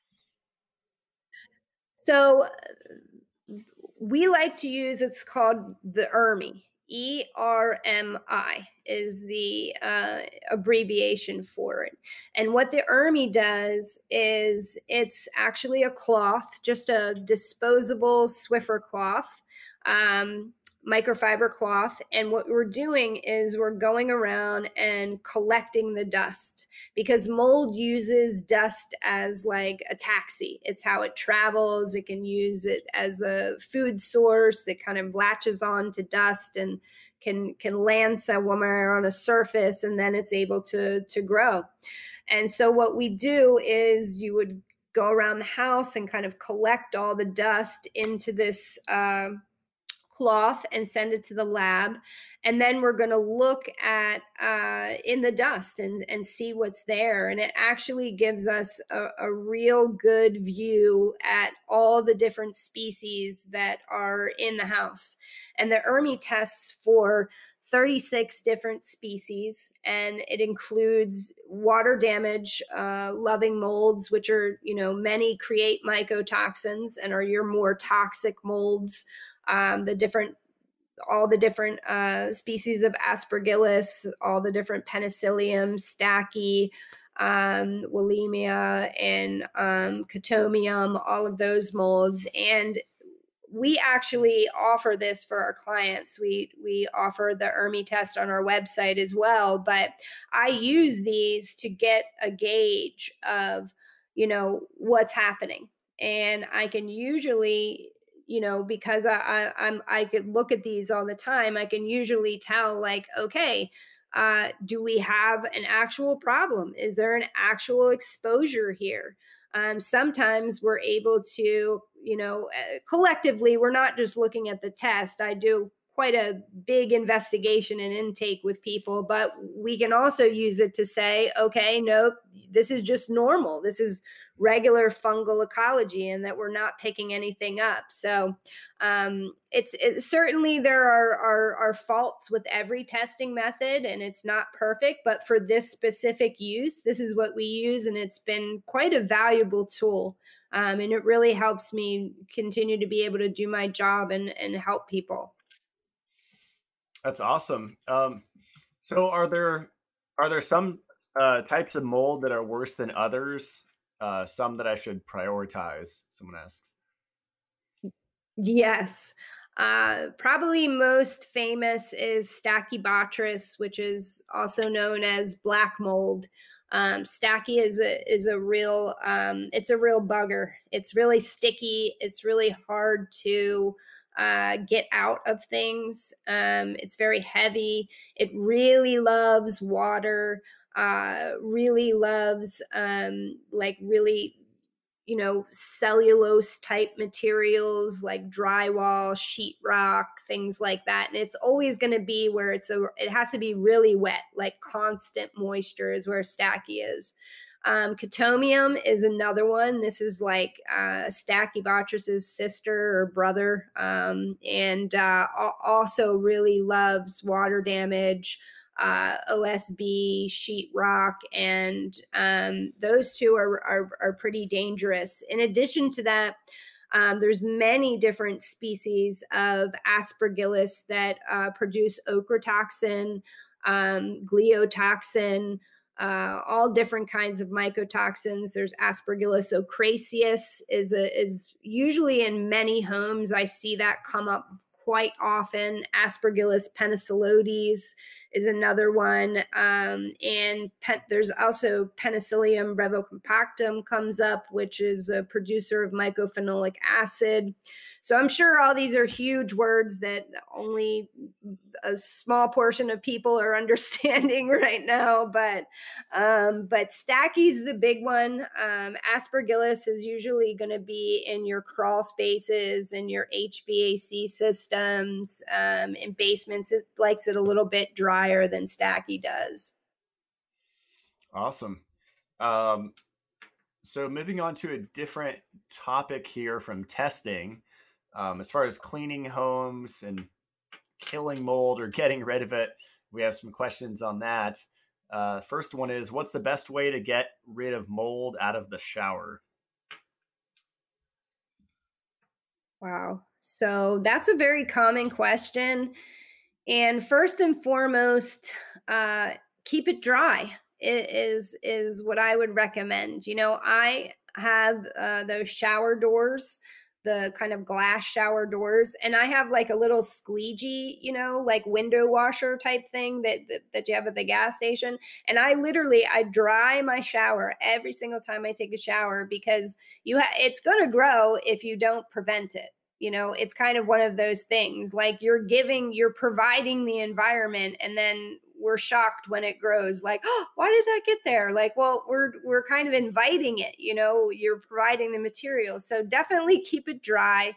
So we like to use, it's called the ERMI. ERMI is the abbreviation for it. And what the ERMI does is it's actually a cloth, just a disposable Swiffer cloth, microfiber cloth. And what we're doing is we're going around and collecting the dust, because mold uses dust as like a taxi. It's how it travels. It can use it as a food source. It kind of latches on to dust and can land somewhere on a surface, and then it's able to grow. And so what we do is you would go around the house and kind of collect all the dust into this cloth and send it to the lab. And then we're going to look at in the dust and see what's there. And it actually gives us a real good view at all the different species that are in the house. And the ERMI tests for 36 different species, and it includes water damage loving molds, which are, many create mycotoxins and are your more toxic molds. All the different species of aspergillus, all the different penicillium, stachy, Wallemia, and cotomium, all of those molds. And we actually offer this for our clients. We offer the ERMI test on our website as well, but I use these to get a gauge of, what's happening. And I can usually, because I could look at these all the time, I can usually tell, like, okay, do we have an actual problem? Is there an actual exposure here? Sometimes we're able to, collectively, we're not just looking at the test. I do quite a big investigation and intake with people, but we can also use it to say, okay, nope, this is just normal. This is regular fungal ecology, and that we're not picking anything up. So it's certainly there are faults with every testing method, and it's not perfect, but for this specific use, this is what we use, and it's been quite a valuable tool. And it really helps me continue to be able to do my job and help people. That's awesome. So are there some types of mold that are worse than others? Some that I should prioritize, someone asks. Yes. Probably most famous is Stachybotrys, which is also known as black mold. Stachy is a real it's a real bugger. It's really sticky. It's really hard to get out of things. It's very heavy. It really loves water. Really loves like really, cellulose type materials like drywall, sheetrock, things like that. And it's always going to be where it has to be really wet, like constant moisture is where Stachy is. Cotomium is another one. This is like Stachybotrys' sister or brother, and also really loves water damage, OSB, sheetrock, and those two are pretty dangerous. In addition to that, there's many different species of aspergillus that produce ochratoxin, gliotoxin, all different kinds of mycotoxins. There's Aspergillus ocraceus is usually in many homes. I see that come up quite often. Aspergillus penicillodes is another one. And there's also Penicillium brevicompactum comes up, which is a producer of mycophenolic acid. So I'm sure all these are huge words that only a small portion of people are understanding right now, but stachy's the big one. Aspergillus is usually going to be in your crawl spaces and your HVAC systems. In basements, it likes it a little bit drier than stachy does. Awesome. So moving on to a different topic here from testing, as far as cleaning homes and killing mold or getting rid of it, we have some questions on that. First one is, what's the best way to get rid of mold out of the shower? Wow. So that's a very common question. And first and foremost, keep it dry. It is what I would recommend. I have those shower doors, the kind of glass shower doors, and I have like a little squeegee, like window washer type thing that you have at the gas station. And I dry my shower every single time I take a shower, because it's going to grow if you don't prevent it. It's kind of one of those things, like you're providing the environment, and then we're shocked when it grows, like, oh, why did that get there? Like, well, we're kind of inviting it, you're providing the material. So definitely keep it dry.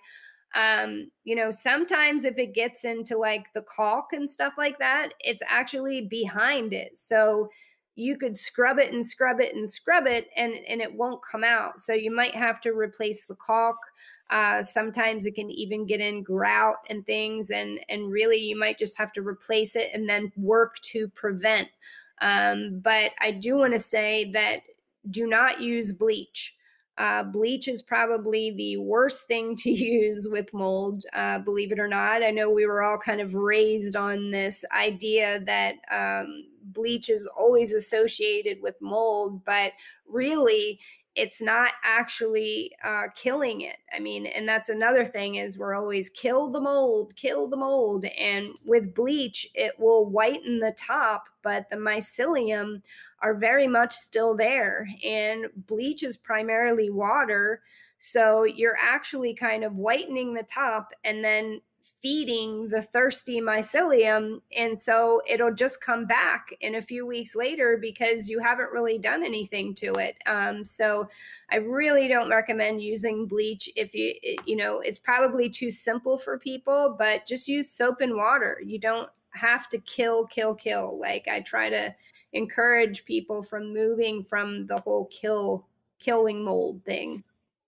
Sometimes if it gets into like the caulk and stuff like that, it's actually behind it. So you could scrub it and scrub it and scrub it, and it won't come out. So you might have to replace the caulk. Sometimes it can even get in grout and things, and really you might just have to replace it and then work to prevent. But I do want to say that do not use bleach. Bleach is probably the worst thing to use with mold, believe it or not. I know we were all kind of raised on this idea that bleach is always associated with mold, but really it's not actually killing it. I mean, and that's another thing, is we're always kill the mold. And with bleach, it will whiten the top, but the mycelium are very much still there. And bleach is primarily water. So you're actually kind of whitening the top and then feeding the thirsty mycelium. And so it'll just come back in a few weeks later because you haven't really done anything to it. So I really don't recommend using bleach if it's probably too simple for people, but just use soap and water. You don't have to kill. Like, I try to encourage people from moving from the whole killing mold thing.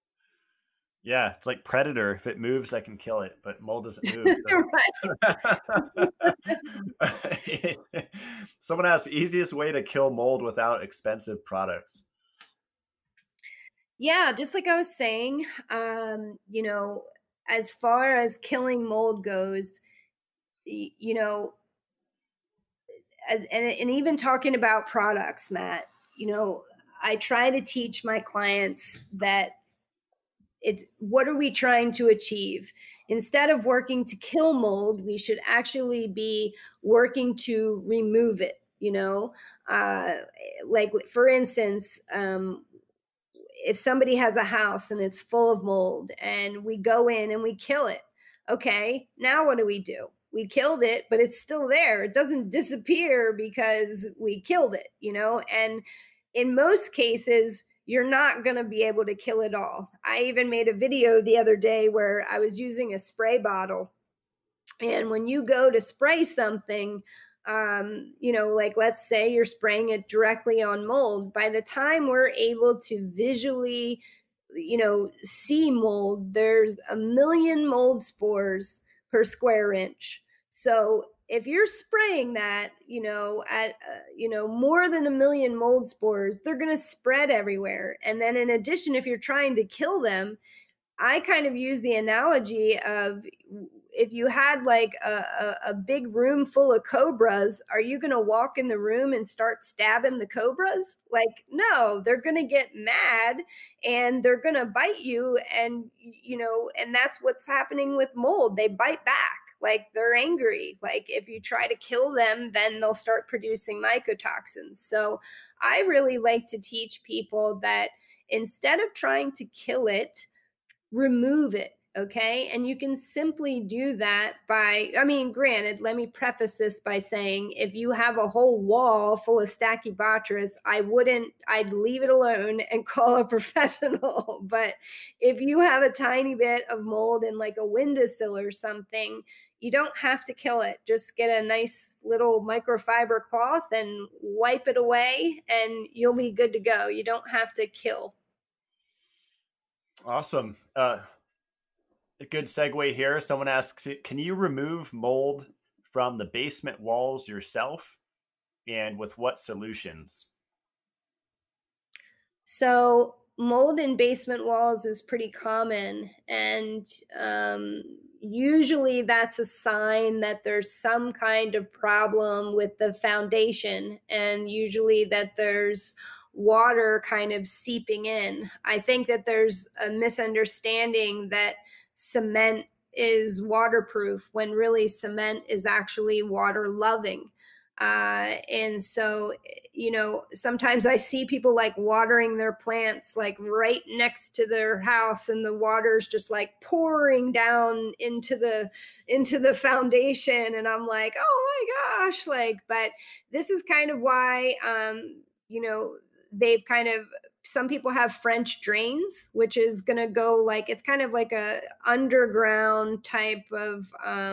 Yeah, it's like Predator. If it moves, I can kill it, but mold doesn't move. So. Someone asked, easiest way to kill mold without expensive products. Yeah, just like I was saying, as far as killing mold goes, and even talking about products, Matt, I try to teach my clients that it's, what are we trying to achieve? Instead of working to kill mold, we should actually be working to remove it. Like, for instance, if somebody has a house and it's full of mold and we go in and we kill it, okay, now what do? We killed it, but it's still there. It doesn't disappear because we killed it, and in most cases, you're not going to be able to kill it all. I even made a video the other day where I was using a spray bottle. And when you go to spray something, like, let's say you're spraying it directly on mold, by the time we're able to visually, see mold, there's 1 million mold spores per square inch. So if you're spraying that, at, more than 1 million mold spores, they're going to spread everywhere. And then in addition, if you're trying to kill them, I kind of use the analogy of, if you had like a big room full of cobras, are you going to walk in the room and start stabbing the cobras? Like, no, they're going to get mad and they're going to bite you. And, and that's what's happening with mold. They bite back. Like, they're angry. Like, if you try to kill them, then they'll start producing mycotoxins. So I really like to teach people that instead of trying to kill it, remove it. Okay. And you can simply do that by, I mean, granted, let me preface this by saying if you have a whole wall full of Stachybotrys, I'd leave it alone and call a professional. But if you have a tiny bit of mold in like a windowsill or something, you don't have to kill it. Just get a nice little microfiber cloth and wipe it away, and you'll be good to go. You don't have to kill. Awesome. A good segue here. Someone asks, can you remove mold from the basement walls yourself? And with what solutions? So mold in basement walls is pretty common, and usually that's a sign that there's some kind of problem with the foundation, and usually that there's water kind of seeping in. I think that there's a misunderstanding that cement is waterproof when really cement is actually water loving. And so, sometimes I see people like watering their plants like right next to their house, and the water's just like pouring down into the foundation, and I'm like, oh my gosh, like, but this is kind of why they've kind of, some people have French drains, which is going to go like, it's kind of like a underground type of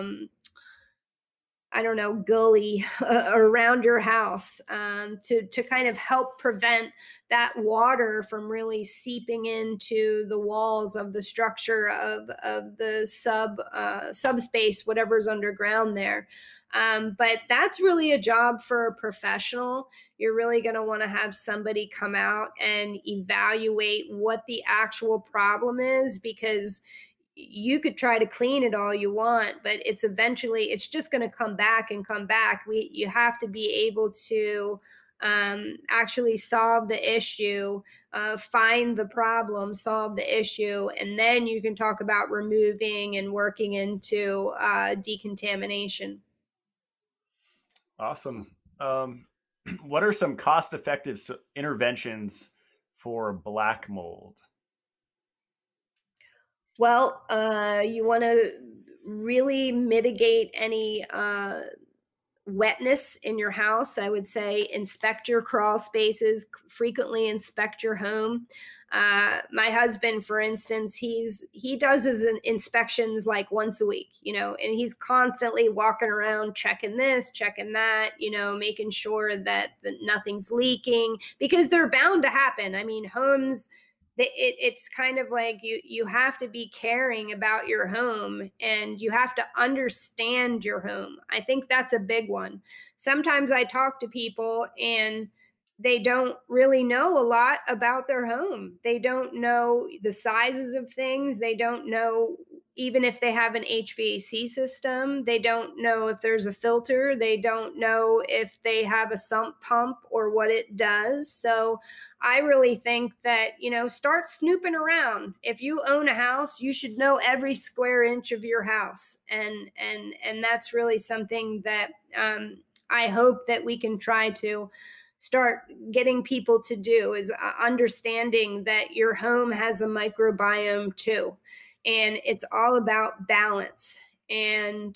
I don't know, gully around your house, to kind of help prevent that water from really seeping into the walls of the structure of the subspace, whatever's underground there. But that's really a job for a professional. You're really going to want to have somebody come out and evaluate what the actual problem is, because you could try to clean it all you want, but it's just going to come back and come back. You have to be able to actually solve the issue, find the problem, solve the issue, and then you can talk about removing and working into decontamination. Awesome. What are some cost-effective interventions for black mold? Well, you want to really mitigate any wetness in your house. I would say inspect your crawl spaces, frequently inspect your home. My husband, for instance, he does his inspections like once a week, and he's constantly walking around checking this, checking that, making sure that nothing's leaking, because they're bound to happen. I mean, homes, it's kind of like you have to be caring about your home, and you have to understand your home. I think that's a big one. Sometimes I talk to people and they don't really know a lot about their home. They don't know the sizes of things. They don't know even if they have an HVAC system. They don't know if there's a filter. They don't know if they have a sump pump or what it does. So I really think that, start snooping around. If you own a house, you should know every square inch of your house. And that's really something that I hope that we can try to start getting people to do, is understanding that your home has a microbiome too. And it's all about balance. And,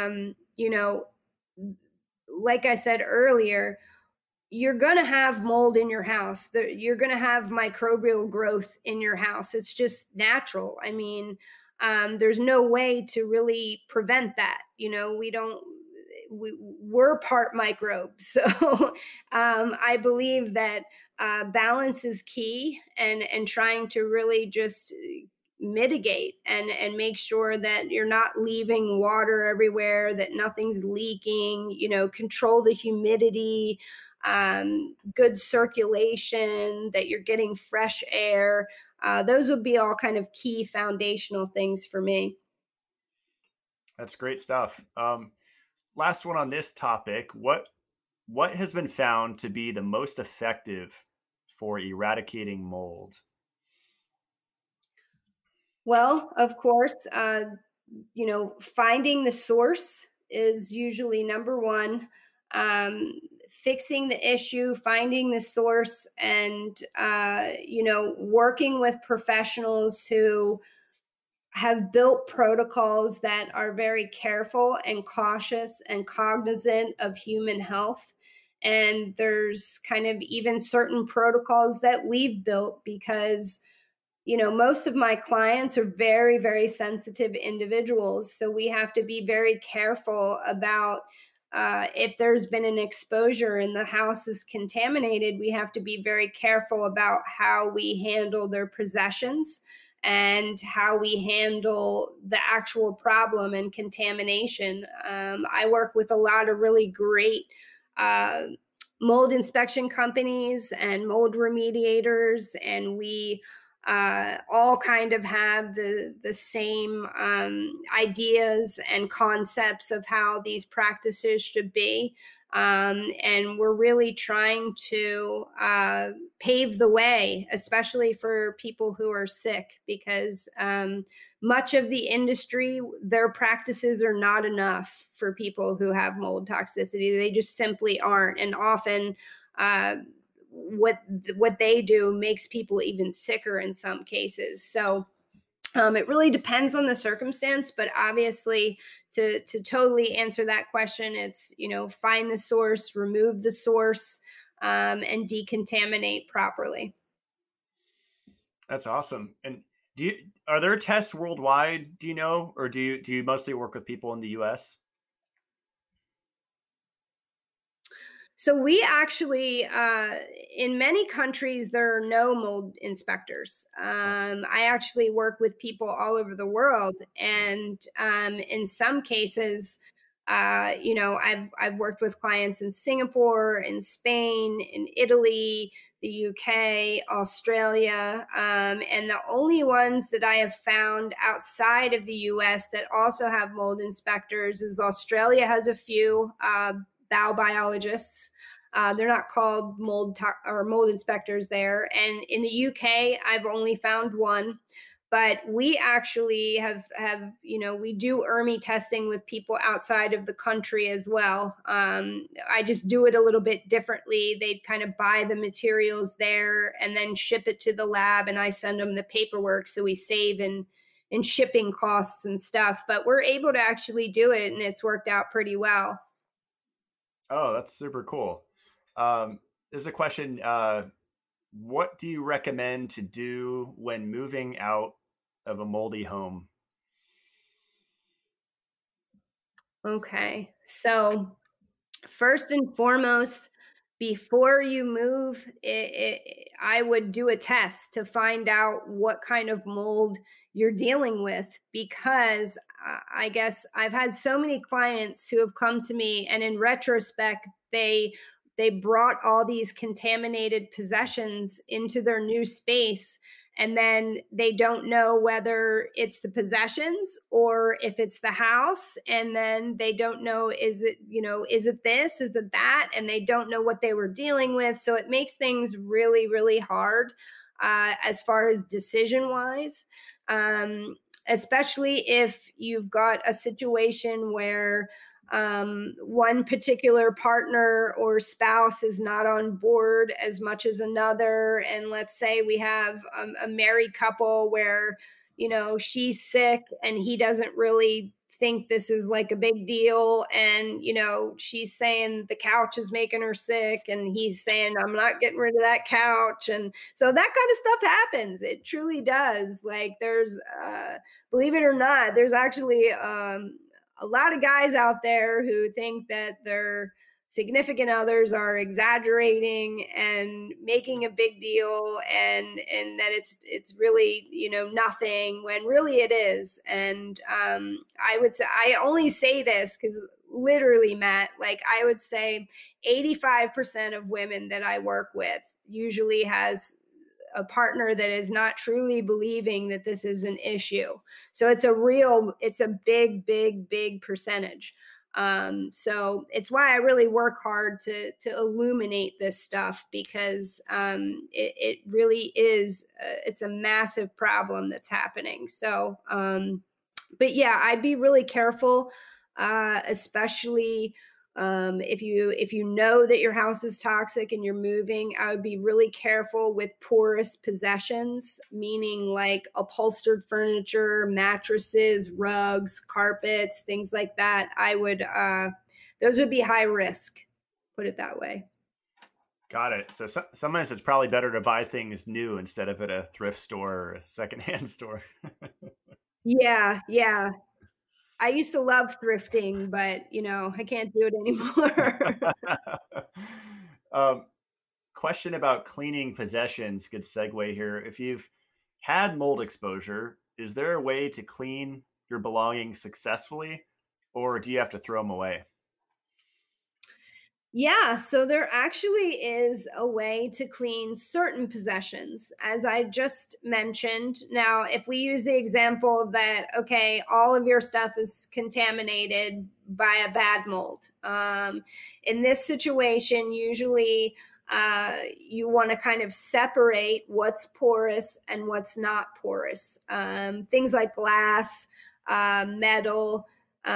like I said earlier, you're going to have mold in your house. You're going to have microbial growth in your house. It's just natural. I mean, there's no way to really prevent that. We're part microbes. So I believe that balance is key, and trying to really just mitigate and make sure that you're not leaving water everywhere, that nothing's leaking, control the humidity, good circulation, that you're getting fresh air. Those would be all kind of key foundational things for me. That's great stuff. Last one on this topic. What has been found to be the most effective for eradicating mold? Well, of course, finding the source is usually number one. Fixing the issue, finding the source, and working with professionals who have built protocols that are very careful and cautious and cognizant of human health. And there's kind of even certain protocols that we've built because, most of my clients are very, very sensitive individuals. So we have to be very careful about if there's been an exposure and the house is contaminated, we have to be very careful about how we handle their possessions and how we handle the actual problem and contamination. I work with a lot of really great uh, mold inspection companies and mold remediators, and we all kind of have the same ideas and concepts of how these practices should be. And we're really trying to pave the way, especially for people who are sick, because much of the industry, their practices are not enough for people who have mold toxicity. They just simply aren't. And often, what they do makes people even sicker in some cases. So it really depends on the circumstance, but obviously to totally answer that question, it's, find the source, remove the source, and decontaminate properly. That's awesome. And are there tests worldwide, do you know, or do you mostly work with people in the US? So we actually, in many countries, there are no mold inspectors. I actually work with people all over the world, and in some cases, I've worked with clients in Singapore, in Spain, in Italy, the UK, Australia, and the only ones that I have found outside of the US that also have mold inspectors is Australia has a few. Biobiologists. They're not called mold inspectors there. And in the UK, I've only found one. But we actually have we do ERMI testing with people outside of the country as well. I just do it a little bit differently. They kind of buy the materials there and then ship it to the lab, and I send them the paperwork, so we save in shipping costs and stuff. But we're able to actually do it, and it's worked out pretty well. Oh, that's super cool. There's a question. What do you recommend to do when moving out of a moldy home? Okay. So, first and foremost, before you move, I would do a test to find out what kind of mold you're dealing with, because I guess I've had so many clients who have come to me, and in retrospect, they brought all these contaminated possessions into their new space, and then they don't know whether it's the possessions or if it's the house, and then they don't know, is it this, is it that, and they don't know what they were dealing with. So it makes things really, really hard as far as decision wise, especially if you've got a situation where one particular partner or spouse is not on board as much as another. And let's say we have a married couple where, she's sick and he doesn't really think this is like a big deal. And, she's saying the couch is making her sick, and he's saying, I'm not getting rid of that couch. And so that kind of stuff happens. It truly does. Like there's, believe it or not, there's actually, a lot of guys out there who think that their significant others are exaggerating and making a big deal, and that it's really nothing, when really it is. And I would say, I only say this because literally, Matt, like I would say 85% of women that I work with usually has a partner that is not truly believing that this is an issue. So it's a big, big, big percentage. So it's why I really work hard to illuminate this stuff, because it really is, it's a massive problem that's happening. So, but yeah, I'd be really careful, especially If you know that your house is toxic and you're moving, I would be really careful with porous possessions, meaning like upholstered furniture, mattresses, rugs, carpets, things like that. Those would be high risk, put it that way. Got it. So, sometimes it's probably better to buy things new instead of at a thrift store or a secondhand store. Yeah, yeah. I used to love thrifting, but I can't do it anymore. um, Question about cleaning possessions. Good segue here. If you've had mold exposure, is there a way to clean your belongings successfully, or do you have to throw them away? Yeah, so there actually is a way to clean certain possessions, as I just mentioned. Now, if we use the example that, okay, all of your stuff is contaminated by a bad mold, in this situation, usually you want to kind of separate what's porous and what's not porous. Things like glass, metal,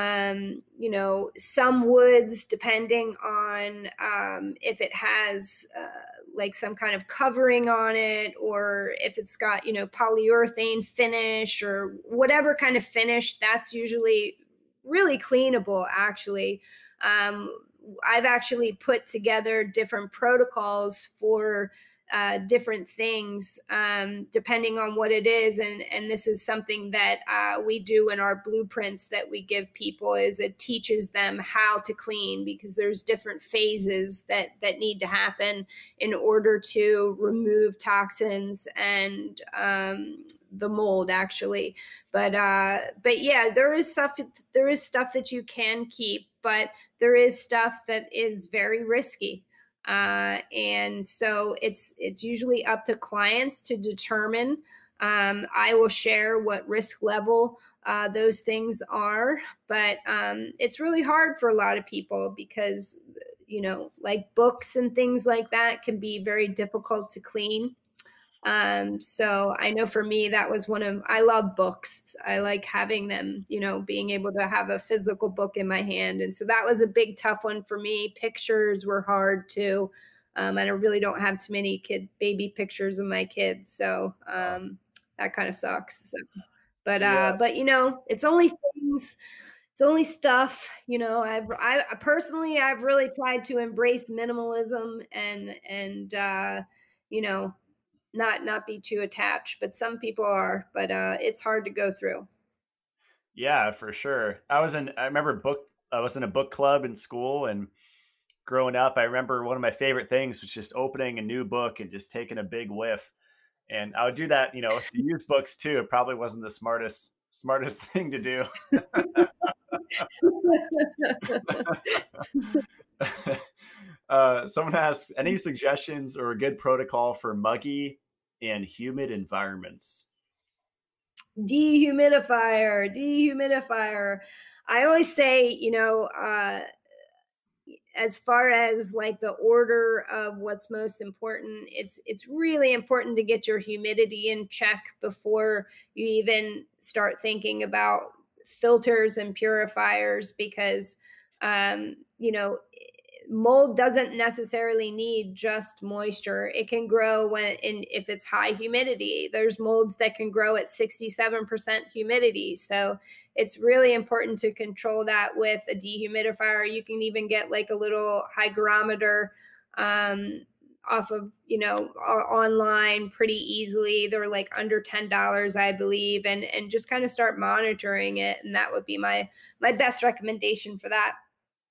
some woods, depending on if it has like some kind of covering on it, or if it's got, polyurethane finish or whatever kind of finish, that's usually really cleanable, actually. I've actually put together different protocols for different things, depending on what it is. And this is something that we do in our blueprints that we give people, is it teaches them how to clean, because there's different phases that need to happen in order to remove toxins and the mold, actually. But yeah, there is stuff that you can keep, but there is stuff that is very risky. And so it's usually up to clients to determine. I will share what risk level those things are, but it's really hard for a lot of people because, like books and things like that can be very difficult to clean. So I know for me, that was I love books. I like having them, being able to have a physical book in my hand. And so that was a big, tough one for me. Pictures were hard too. And I really don't have too many baby pictures of my kids. So, Oh, that kind of sucks. So, yeah. but it's only things, it's only stuff, I personally, I've really tried to embrace minimalism and you know, not be too attached, but some people are, but it's hard to go through. Yeah, for sure. I was in a book club in school, and growing up, I remember one of my favorite things was just opening a new book and just taking a big whiff. And I would do that, with the used books too. It probably wasn't the smartest thing to do. Someone asks, any suggestions or a good protocol for muggy and humid environments? Dehumidifier. I always say, as far as like the order of what's most important, it's really important to get your humidity in check before you even start thinking about filters and purifiers, because mold doesn't necessarily need just moisture. It can grow if it's high humidity. There's molds that can grow at 67% humidity. So it's really important to control that with a dehumidifier. You can even get like a little hygrometer um, off of, online pretty easily. They're like under $10, I believe, and just kind of start monitoring it. And that would be my best recommendation for that.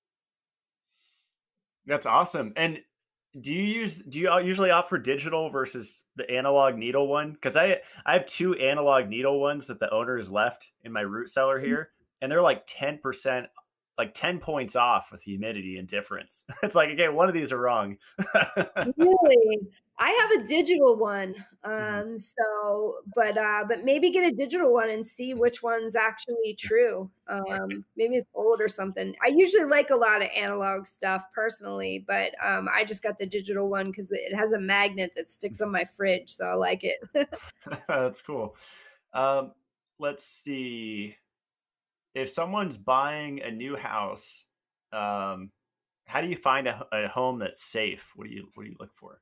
That's awesome. And do you usually opt for digital versus the analog needle one? Because I have two analog needle ones that the owner has left in my root cellar here, and they're like 10%, like 10 points off with humidity and difference. It's like, okay, one of these are wrong. Really? I have a digital one. Mhm. But maybe get a digital one and see which one's actually true. Maybe it's old or something. I usually like a lot of analog stuff personally, but I just got the digital one because it has a magnet that sticks on my fridge, so I like it. That's cool. Um, let's see. If someone's buying a new house, um, how do you find a home that's safe? What do you look for?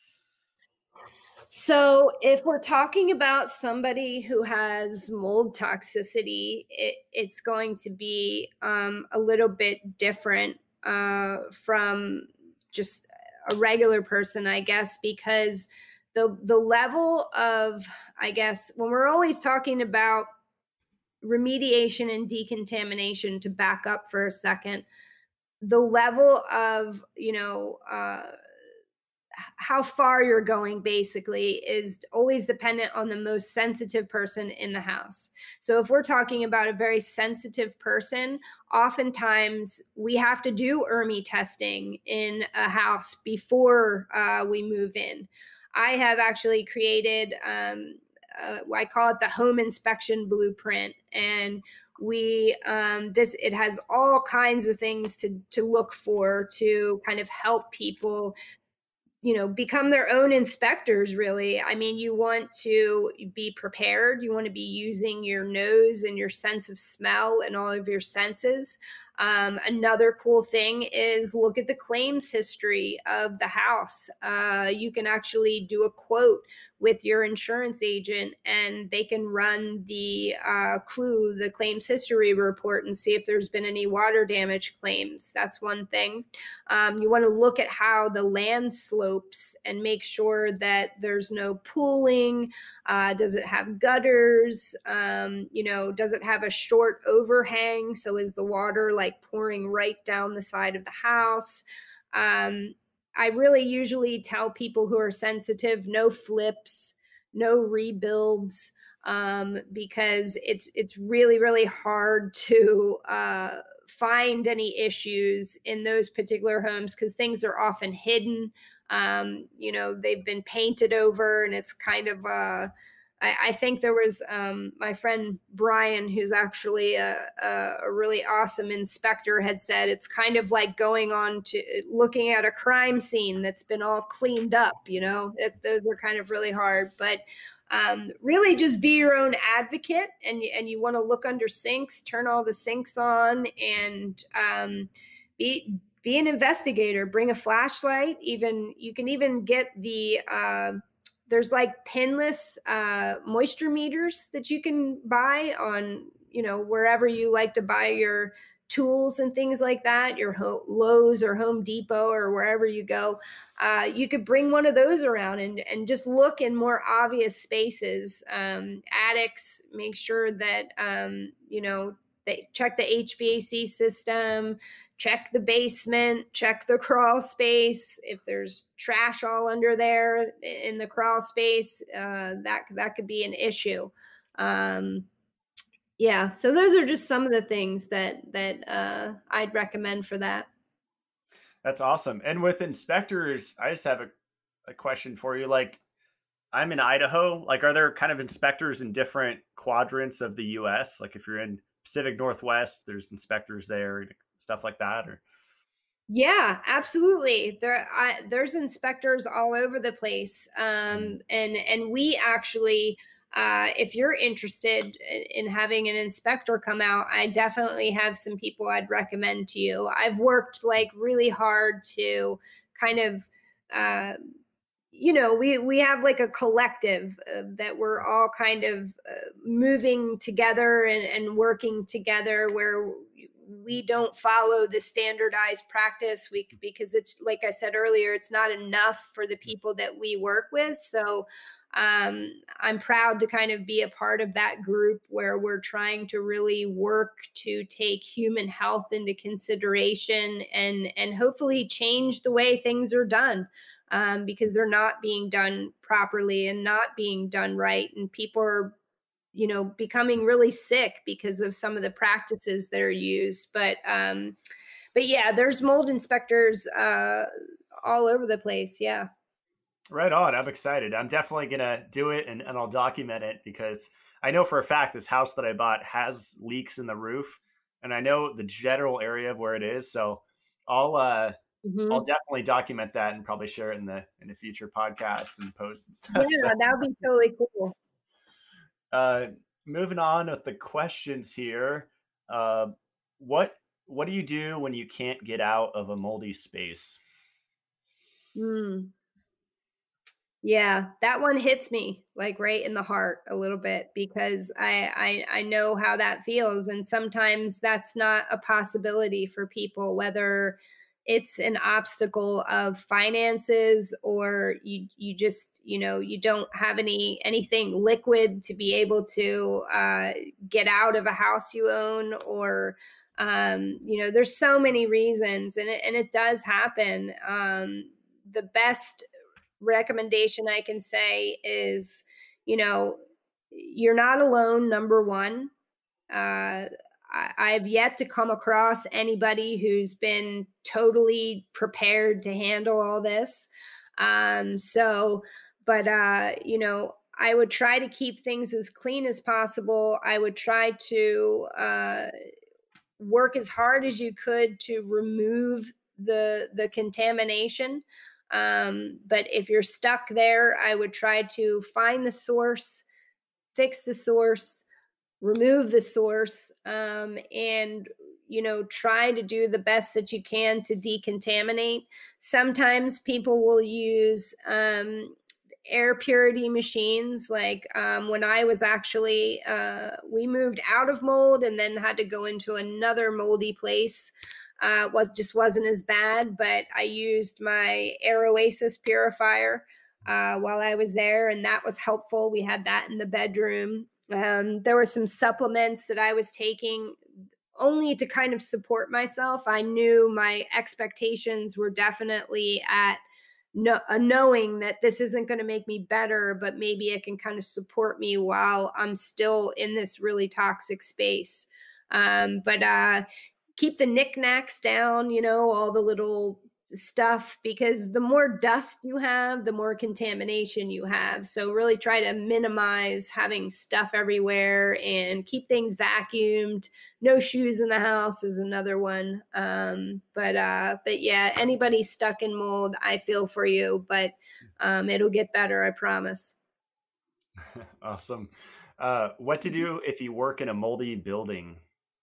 So, if we're talking about somebody who has mold toxicity, it's going to be a little bit different from just a regular person, I guess, because the level of, I guess, when we're always talking about remediation and decontamination, to back up for a second, the level of how far you're going basically is always dependent on the most sensitive person in the house. So if we're talking about a very sensitive person, oftentimes we have to do ERMI testing in a house before we move in. I have actually created I call it the home inspection blueprint, and we this it has all kinds of things to look for to kind of help people become their own inspectors, really. I mean, you want to be prepared. You want to be using your nose and your sense of smell and all of your senses. Another cool thing is look at the claims history of the house. You can actually do a quote with your insurance agent, and they can run the the claims history report, and see if there's been any water damage claims. That's one thing. You want to look at how the land slopes and make sure that there's no pooling. Does it have gutters? Does it have a short overhang? So is the water like pouring right down the side of the house? I really usually tell people who are sensitive, no flips, no rebuilds, because it's really, really hard to find any issues in those particular homes because things are often hidden. They've been painted over, and it's kind of I think there was my friend Brian, who's actually a really awesome inspector, had said it's kind of like going on to looking at a crime scene that's been all cleaned up. Those are kind of really hard, but really just be your own advocate, and you want to look under sinks, turn all the sinks on, and be an investigator. Bring a flashlight. You can even get the there's like pinless moisture meters that you can buy on wherever you like to buy your tools and things like that, your Lowe's or Home Depot or wherever you go. You could bring one of those around and just look in more obvious spaces. Attics, make sure that they check the HVAC system, check the basement, check the crawl space. If there's trash all under there in the crawl space, that could be an issue. Yeah, so those are just some of the things that I'd recommend for that. That's awesome. And with inspectors, I just have a question for you. Like, I'm in Idaho. Like, are there kind of inspectors in different quadrants of the U.S.? Like, if you're in Pacific Northwest, there's inspectors there, stuff like that, or? Yeah, absolutely. There's inspectors all over the place, and we actually, if you're interested in having an inspector come out, I definitely have some people I'd recommend to you. I've worked like really hard to kind of. We have like a collective that we're all kind of moving together and working together, where we don't follow the standardized practice because it's, like I said earlier, it's not enough for the people that we work with. So I'm proud to kind of be a part of that group where we're trying to really work to take human health into consideration and hopefully change the way things are done. Because they're not being done properly and not being done right. And people are, becoming really sick because of some of the practices that are used. But yeah, there's mold inspectors all over the place. Yeah. Right on. I'm excited. I'm definitely going to do it, and I'll document it, because I know for a fact this house that I bought has leaks in the roof, and I know the general area of where it is. So I'll I'll Mm-hmm. definitely document that and probably share it in the future podcasts and posts and stuff. So Yeah, that would be totally cool. uh, moving on with the questions here. Uh, what what do you do when you can't get out of a moldy space? Mm. Yeah, that one hits me like right in the heart a little bit because I know how that feels, and sometimes that's not a possibility for people, whether it's an obstacle of finances or you just you don't have anything liquid to be able to get out of a house you own, or there's so many reasons, and it does happen. The best recommendation I can say is, you know, you're not alone, number one. I've yet to come across anybody who's been totally prepared to handle all this. But, I would try to keep things as clean as possible. I would try to work as hard as you could to remove the contamination. But if you're stuck there, I would try to find the source, fix the source, remove the source, and try to do the best that you can to decontaminate. Sometimes people will use air purity machines. Like when I was actually, we moved out of mold and then had to go into another moldy place. Just wasn't as bad, but I used my Air Oasis purifier while I was there, and that was helpful. We had that in the bedroom. There were some supplements that I was taking only to kind of support myself. I knew my expectations were definitely at knowing that this isn't going to make me better, but maybe it can kind of support me while I'm still in this really toxic space. But keep the knickknacks down, all the little stuff, because the more dust you have, the more contamination you have. So really try to minimize having stuff everywhere and keep things vacuumed. No shoes in the house is another one. But yeah, anybody stuck in mold, I feel for you, but it'll get better, I promise. Awesome. What to do if you work in a moldy building?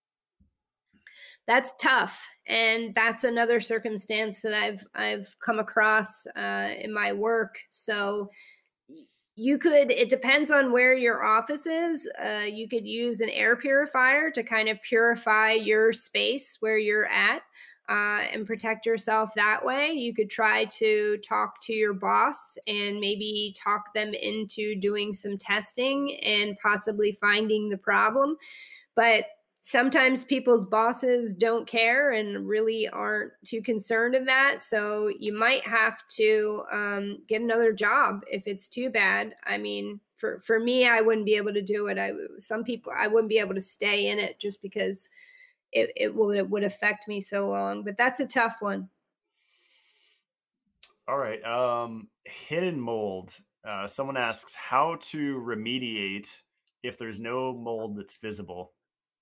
That's tough, and that's another circumstance that I've come across in my work. So you could, it depends on where your office is. You could use an air purifier to kind of purify your space where you're at, and protect yourself that way. You could try to talk to your boss and maybe talk them into doing some testing and possibly finding the problem. But sometimes people's bosses don't care and really aren't too concerned of that. So you might have to get another job if it's too bad. I mean, for me, I wouldn't be able to do it. Some people, I wouldn't be able to stay in it just because it would affect me so long. But that's a tough one. All right. Hidden mold. Someone asks how to remediate if there's no mold that's visible.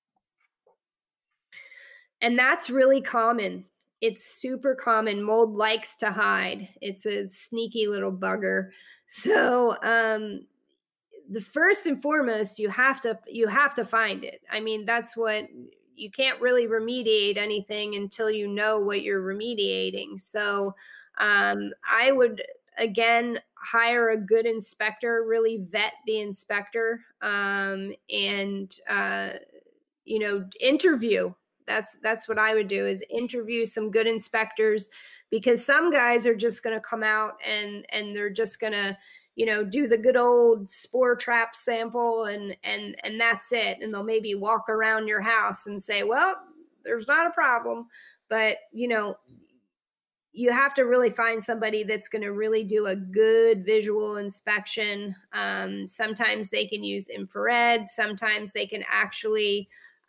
And that's really common. It's super common. Mold likes to hide. It's a sneaky little bugger. So the first and foremost, you have to find it. I mean, that's what, you can't really remediate anything until you know what you're remediating. So I would, again, hire a good inspector, really vet the inspector, and interview. That's what I would do, is interview some good inspectors, because some guys are just going to come out and they're just going to do the good old spore trap sample, and that's it, and they'll maybe walk around your house and say, well, there's not a problem. But you have to really find somebody that's going to really do a good visual inspection. Sometimes they can use infrared. Sometimes they can actually,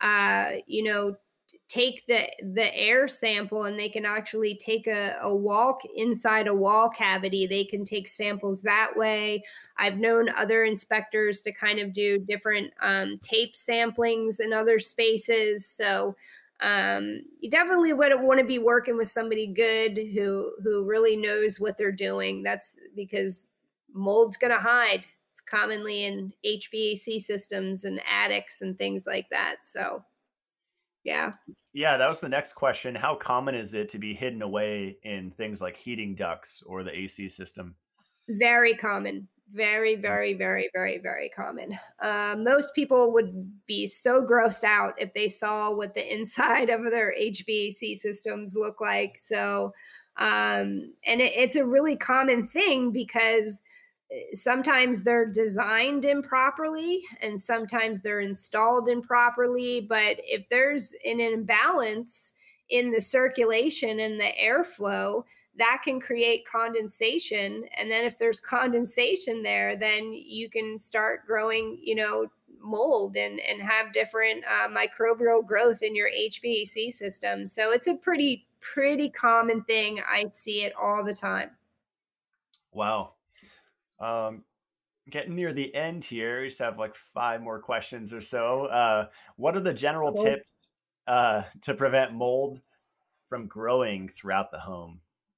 take the air sample, and they can actually take a wall, inside a wall cavity. They can take samples that way. I've known other inspectors to kind of do different tape samplings in other spaces. So you definitely would want to be working with somebody good who really knows what they're doing. That's because mold's going to hide. It's commonly in HVAC systems and attics and things like that. So Yeah. Yeah, that was the next question. How common is it to be hidden away in things like heating ducts or the AC system? Very common. Very, very, very, very, very common. Most people would be so grossed out if they saw what the inside of their HVAC systems look like. So, and it's a really common thing because sometimes they're designed improperly and sometimes they're installed improperly. But if there's an imbalance in the circulation and the airflow, that can create condensation. And then if there's condensation there, then you can start growing, mold and have different microbial growth in your HVAC system. So it's a pretty common thing. I see it all the time. Wow. Um, Getting near the end here. We just have like 5 more questions or so. What are the general Okay. tips to prevent mold from growing throughout the home?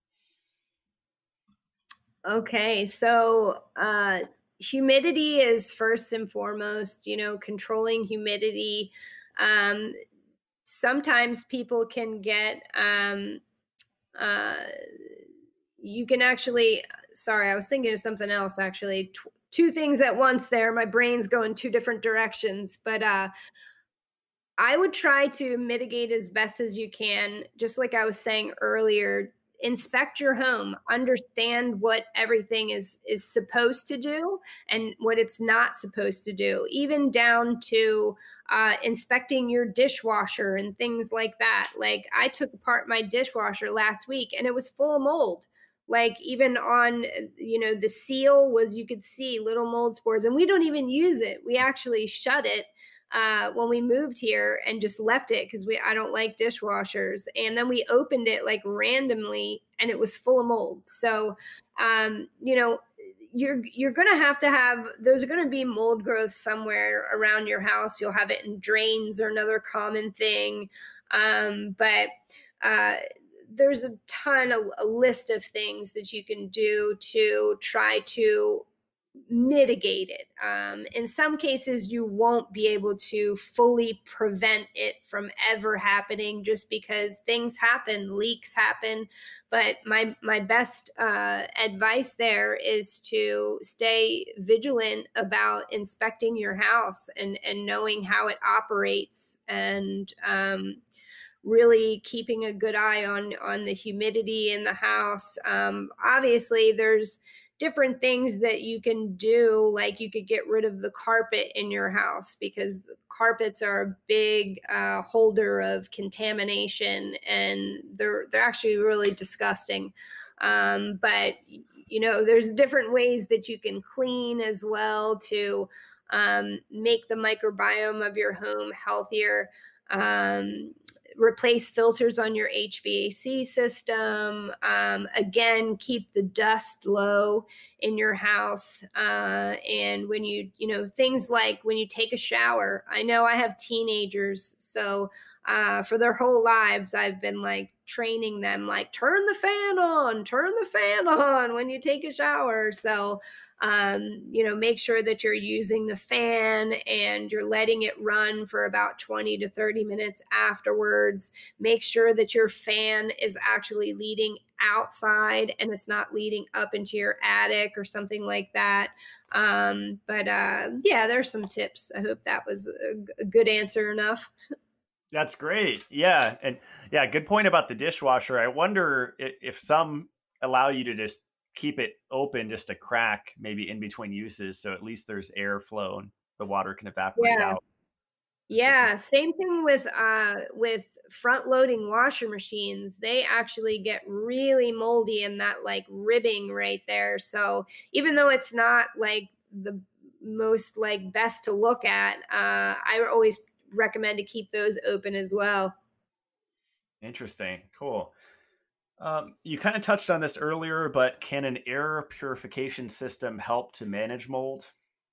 Okay, so humidity is first and foremost, controlling humidity. Um, Sometimes people can get, uh, you can actually, sorry, I was thinking of something else actually. Two things at once there. My brain's going two different directions, but I would try to mitigate as best as you can. Just like I was saying earlier, inspect your home, understand what everything is supposed to do and what it's not supposed to do, even down to inspecting your dishwasher and things like that. Like I took apart my dishwasher last week and it was full of mold. Like even on, the seal was, you could see little mold spores, and we don't even use it. We actually shut it when we moved here and just left it because I don't like dishwashers. And then we opened it like randomly and it was full of mold. So, you're gonna have to have, there's gonna be mold growth somewhere around your house. You'll have it in drains or another common thing. But there's a list of things that you can do to try to mitigate it. In some cases, you won't be able to fully prevent it from ever happening just because things happen, leaks happen. But my best advice there is to stay vigilant about inspecting your house and knowing how it operates, and really keeping a good eye on the humidity in the house. Obviously, there's different things that you can do, like you could get rid of the carpet in your house because carpets are a big holder of contamination, and they're actually really disgusting. But there's different ways that you can clean as well to make the microbiome of your home healthier. Um, Replace filters on your HVAC system. Again, keep the dust low in your house. And when things like when you take a shower, I know I have teenagers, so for their whole lives, I've been like training them, like turn the fan on when you take a shower. So make sure that you're using the fan and you're letting it run for about 20 to 30 minutes afterwards. Make sure that your fan is actually leading outside and it's not leading up into your attic or something like that. Yeah, there's some tips. I hope that was a good answer enough. That's great. Yeah. And yeah, good point about the dishwasher. I wonder if some allow you to just keep it open, just a crack, maybe in between uses. So at least there's airflow and the water can evaporate Yeah. out. That's Yeah, interesting. same thing with front loading washer machines. They actually get really moldy in that like ribbing right there. So even though it's not like the most like best to look at, I always recommend to keep those open as well. Interesting. Cool. You kind of touched on this earlier, but can an air purification system help to manage mold?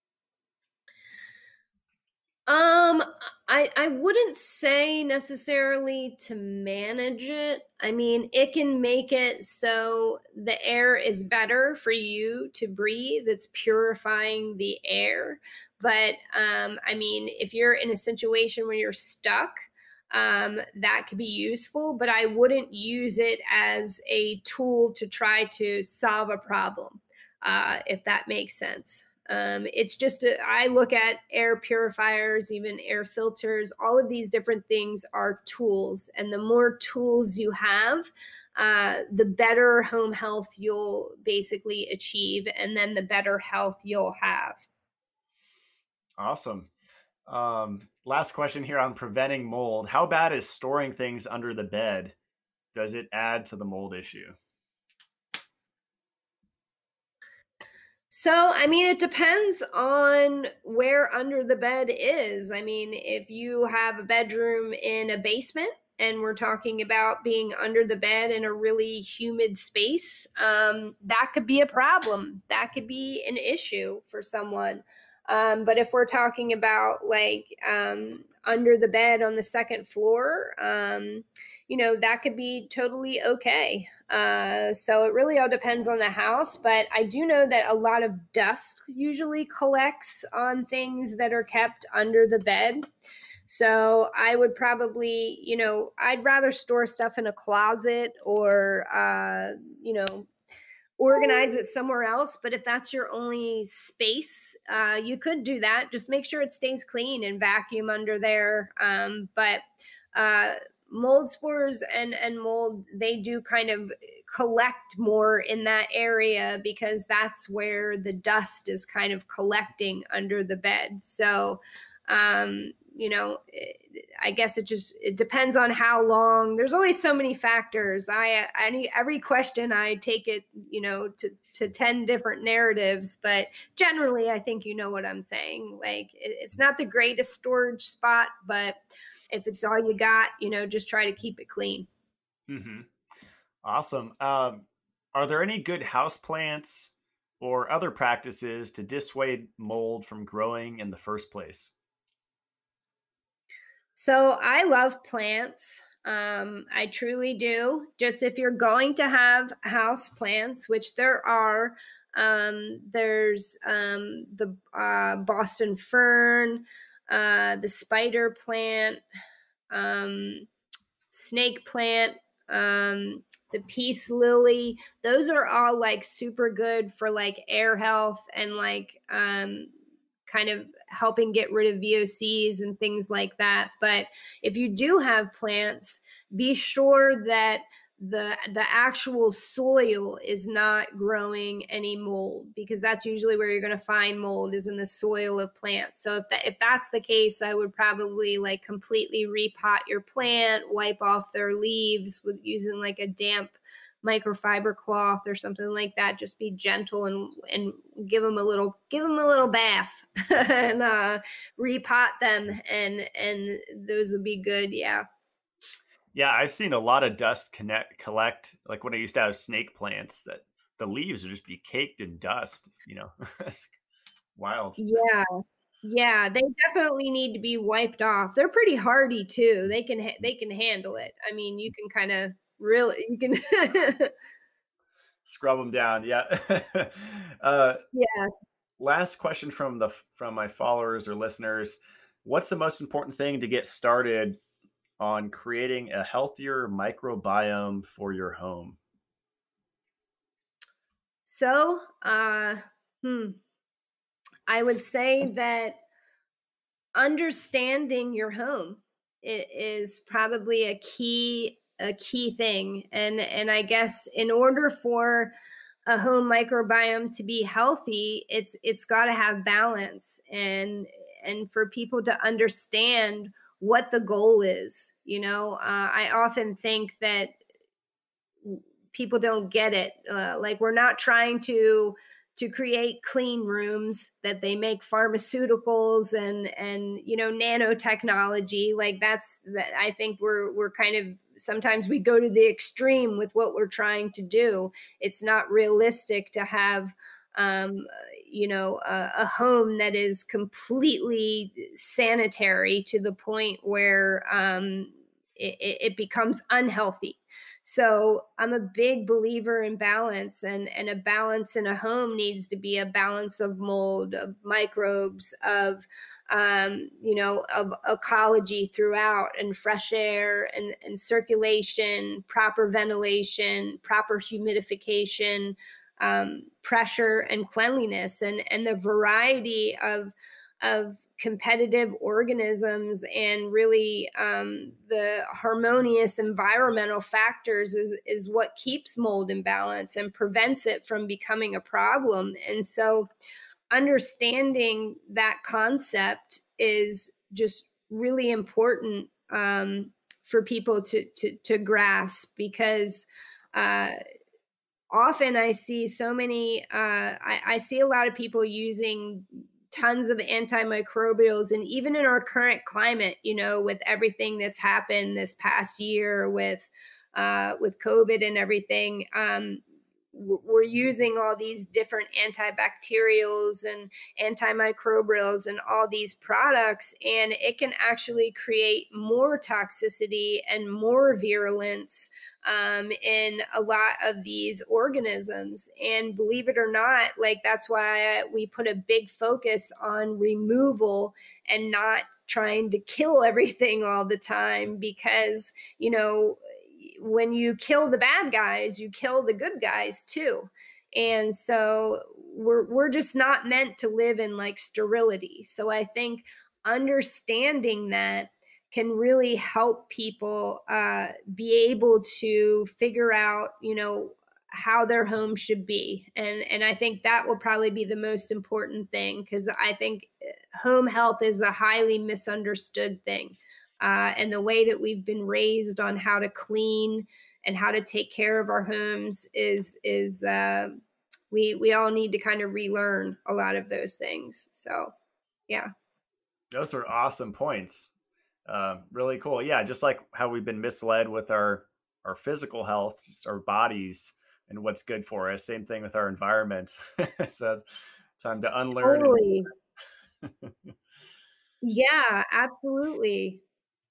Um, I wouldn't say necessarily to manage it. I mean, it can make it so the air is better for you to breathe. It's purifying the air. But I mean, if you're in a situation where you're stuck, that could be useful, but I wouldn't use it as a tool to try to solve a problem, if that makes sense. It's just, I look at air purifiers, even air filters, all of these different things are tools. And the more tools you have, the better home health you'll basically achieve, and then the better health you'll have. Awesome. Last question here on preventing mold. How bad is storing things under the bed? Does it add to the mold issue? So, I mean, it depends on where under the bed is. I mean, if you have a bedroom in a basement and we're talking about being under the bed in a really humid space, that could be a problem. That could be an issue for someone. But if we're talking about like under the bed on the second floor, that could be totally okay. So it really all depends on the house, but I do know that a lot of dust usually collects on things that are kept under the bed. So I would probably, I'd rather store stuff in a closet or, organize it somewhere else. But if that's your only space, you could do that. Just make sure it stays clean and vacuum under there. But mold spores and mold, they do kind of collect more in that area because that's where the dust is kind of collecting under the bed. So, I guess it depends on how long. There's always so many factors. Every question I take it, to 10 different narratives, but generally I think you know what I'm saying. Like it's not the greatest storage spot, but if it's all you got, just try to keep it clean. Mm-hmm. Awesome. Are there any good house plants or other practices to dissuade mold from growing in the first place? So I love plants. I truly do. Just if you're going to have house plants, which there are, there's the Boston fern, the spider plant, um, snake plant, the peace lily. Those are all like super good for like air health and like kind of helping get rid of VOCs and things like that. But if you do have plants, be sure that the actual soil is not growing any mold, because that's usually where you're going to find mold, is in the soil of plants. So if that's the case, I would probably like completely repot your plant, wipe off their leaves with using like a damp microfiber cloth or something like that. Just be gentle and give them a little bath and repot them, and those would be good. Yeah. Yeah, I've seen a lot of dust collect, like when I used to have snake plants, that the leaves would just be caked in dust, It's wild. Yeah. Yeah, they definitely need to be wiped off. They're pretty hardy too. They can handle it. I mean, you can kind of really you can Scrub them down. Yeah. uh, Yeah. Last question from my followers or listeners. What's the most important thing to get started on creating a healthier microbiome for your home? So, I would say that understanding your home is probably a key thing. And I guess in order for a home microbiome to be healthy, it's got to have balance, and for people to understand what the goal is. I often think that people don't get it. Like we're not trying to create clean rooms that they make pharmaceuticals and nanotechnology. Like that's that. I think we're kind of, sometimes we go to the extreme with what we're trying to do. It's not realistic to have a home that is completely sanitary to the point where it becomes unhealthy. So I'm a big believer in balance, and a balance in a home needs to be a balance of mold, of microbes, of ecology throughout, and fresh air, and circulation, proper ventilation, proper humidification, pressure, and cleanliness, and the variety of competitive organisms, and really the harmonious environmental factors is what keeps mold in balance and prevents it from becoming a problem. And so understanding that concept is just really important for people to grasp, because uh, often I see so many, I see a lot of people using tons of antimicrobials. And even in our current climate, with everything that's happened this past year with COVID and everything, we're using all these different antibacterials and antimicrobials and all these products, and it can actually create more toxicity and more virulence in a lot of these organisms. And believe it or not, like, that's why we put a big focus on removal and not trying to kill everything all the time, because when you kill the bad guys, you kill the good guys too. And so we're just not meant to live in like sterility. So I think understanding that can really help people be able to figure out, how their home should be. And I think that will probably be the most important thing, because I think home health is a highly misunderstood thing. And the way that we've been raised on how to clean and how to take care of our homes is we all need to kind of relearn a lot of those things. So, yeah. Those are awesome points. Really cool. Yeah, just like how we've been misled with our physical health, just our bodies and what's good for us. Same thing with our environment. So it's time to unlearn. Totally. Yeah, absolutely.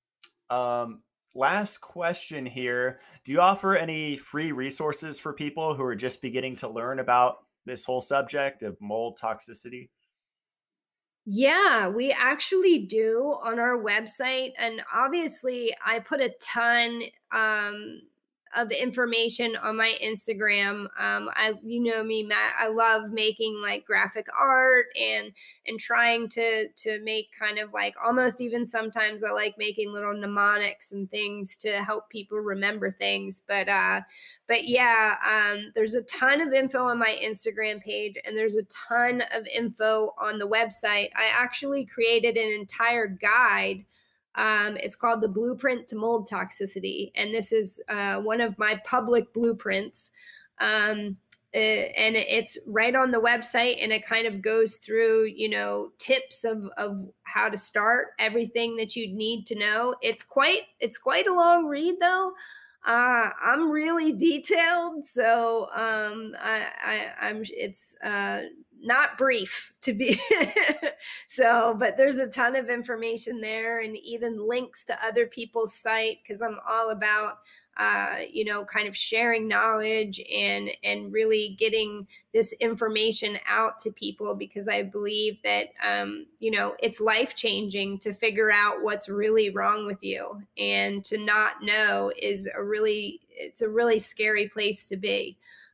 Last question here. Do you offer any free resources for people who are just beginning to learn about this whole subject of mold toxicity? Yeah, we actually do on our website. And obviously, I put a ton of information on my Instagram. You know me, Matt. I love making like graphic art and trying to make kind of like, almost even sometimes I like making little mnemonics and things to help people remember things. But yeah, there's a ton of info on my Instagram page, and there's a ton of info on the website. I actually created an entire guide. It's called the Blueprint to Mold Toxicity, and this is one of my public blueprints. And it's right on the website, and it kind of goes through, tips of how to start, everything that you'd need to know. It's quite a long read, though. I'm really detailed, so I'm it's not brief to be. So, but there's a ton of information there, and even links to other people's site, because I'm all about kind of sharing knowledge and really getting this information out to people, because I believe that it's life-changing to figure out what's really wrong with you, and to not know is it's a really scary place to be.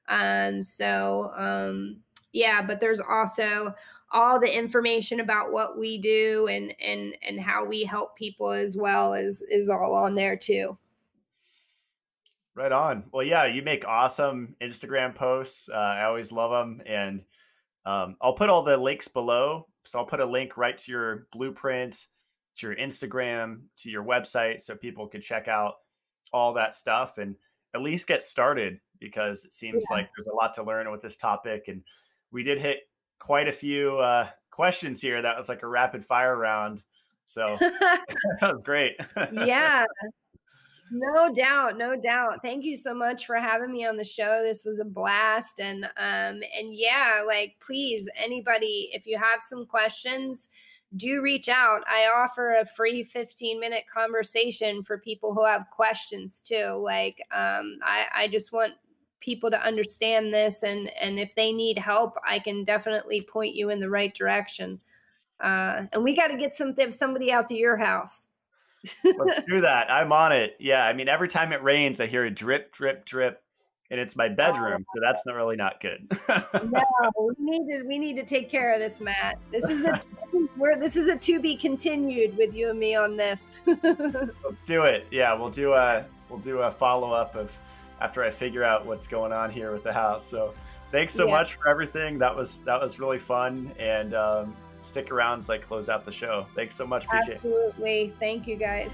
Yeah, but there's also all the information about what we do and how we help people as well is all on there too. Right on. Well, yeah, you make awesome Instagram posts. I always love them. And I'll put all the links below. So I'll put a link right to your blueprint, to your Instagram, to your website, so people can check out all that stuff and at least get started, because it seems like there's a lot to learn with this topic. And we did hit quite a few questions here. That was like a rapid fire round. So that was great. Yeah. No doubt, no doubt. Thank you so much for having me on the show. This was a blast. And yeah, like, please, anybody, if you have some questions, do reach out. I offer a free 15-minute conversation for people who have questions too. Like, I just want people to understand this, and if they need help, I can definitely point you in the right direction. And we got to get somebody out to your house. Let's do that. I'm on it. Yeah, I mean, every time it rains, I hear a drip, drip, drip, and it's my bedroom, so that's not good. No, we need to take care of this, Matt. This is a to be continued with you and me on this. Let's do it. Yeah, we'll do a follow up of after I figure out what's going on here with the house. So thanks so much for everything. That was really fun, and stick around as I close out the show. Thanks so much, PJ. Absolutely. Thank you, guys.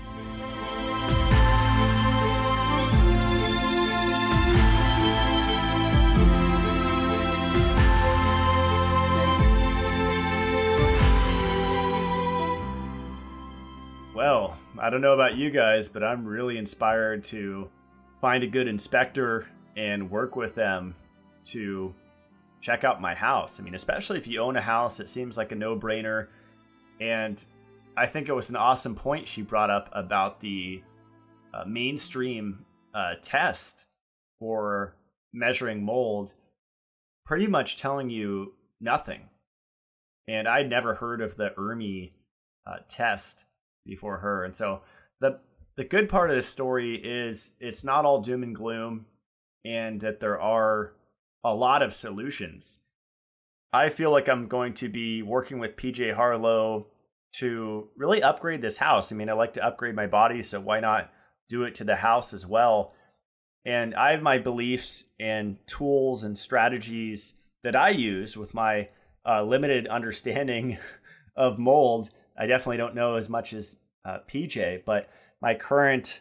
Well, I don't know about you guys, but I'm really inspired to find a good inspector and work with them to check out my house. I mean, especially if you own a house, it seems like a no-brainer. And I think it was an awesome point she brought up about the mainstream test for measuring mold pretty much telling you nothing. And I'd never heard of the ERMI test before her. And so the good part of this story is it's not all doom and gloom, and that there are a lot of solutions. I feel like I'm going to be working with PJ Harlow to really upgrade this house. I mean, I like to upgrade my body, so why not do it to the house as well? And I have my beliefs and tools and strategies that I use with my limited understanding of mold. I definitely don't know as much as PJ, but my current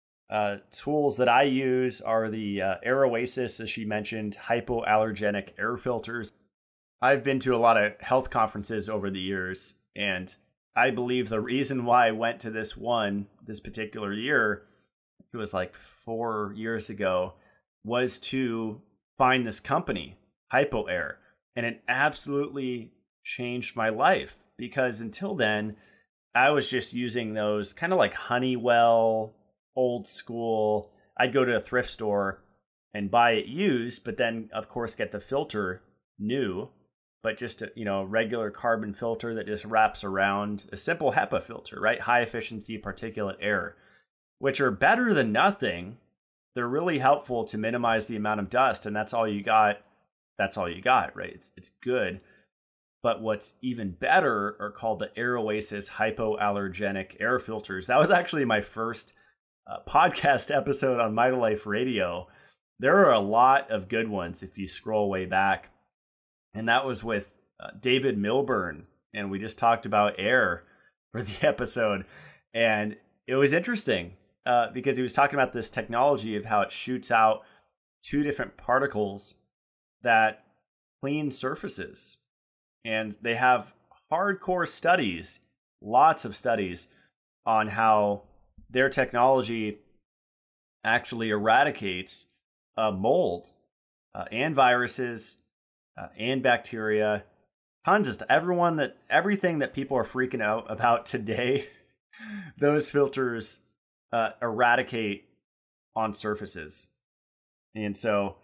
tools that I use are the Air Oasis, as she mentioned, hypoallergenic air filters. I've been to a lot of health conferences over the years, and I believe the reason why I went to this particular year, it was like 4 years ago, was to find this company, Hypo Air. And it absolutely changed my life, because until then, I was just using those kind of like Honeywell, old school. I'd go to a thrift store and buy it used, but then of course get the filter new, but just a regular carbon filter that just wraps around a simple HEPA filter, right? High efficiency particulate air, which are better than nothing. They're really helpful to minimize the amount of dust, and that's all you got. That's all you got, right? It's good. But what's even better are called the Air Oasis hypoallergenic air filters. That was actually my first podcast episode on Mitolife Radio. There are a lot of good ones if you scroll way back. And that was with David Milburn. And we just talked about air for the episode. And it was interesting because he was talking about this technology of how it shoots out two different particles that clean surfaces. And they have hardcore studies, lots of studies on how their technology actually eradicates mold and viruses and bacteria, tons of stuff. Everything that people are freaking out about today, those filters eradicate on surfaces. And so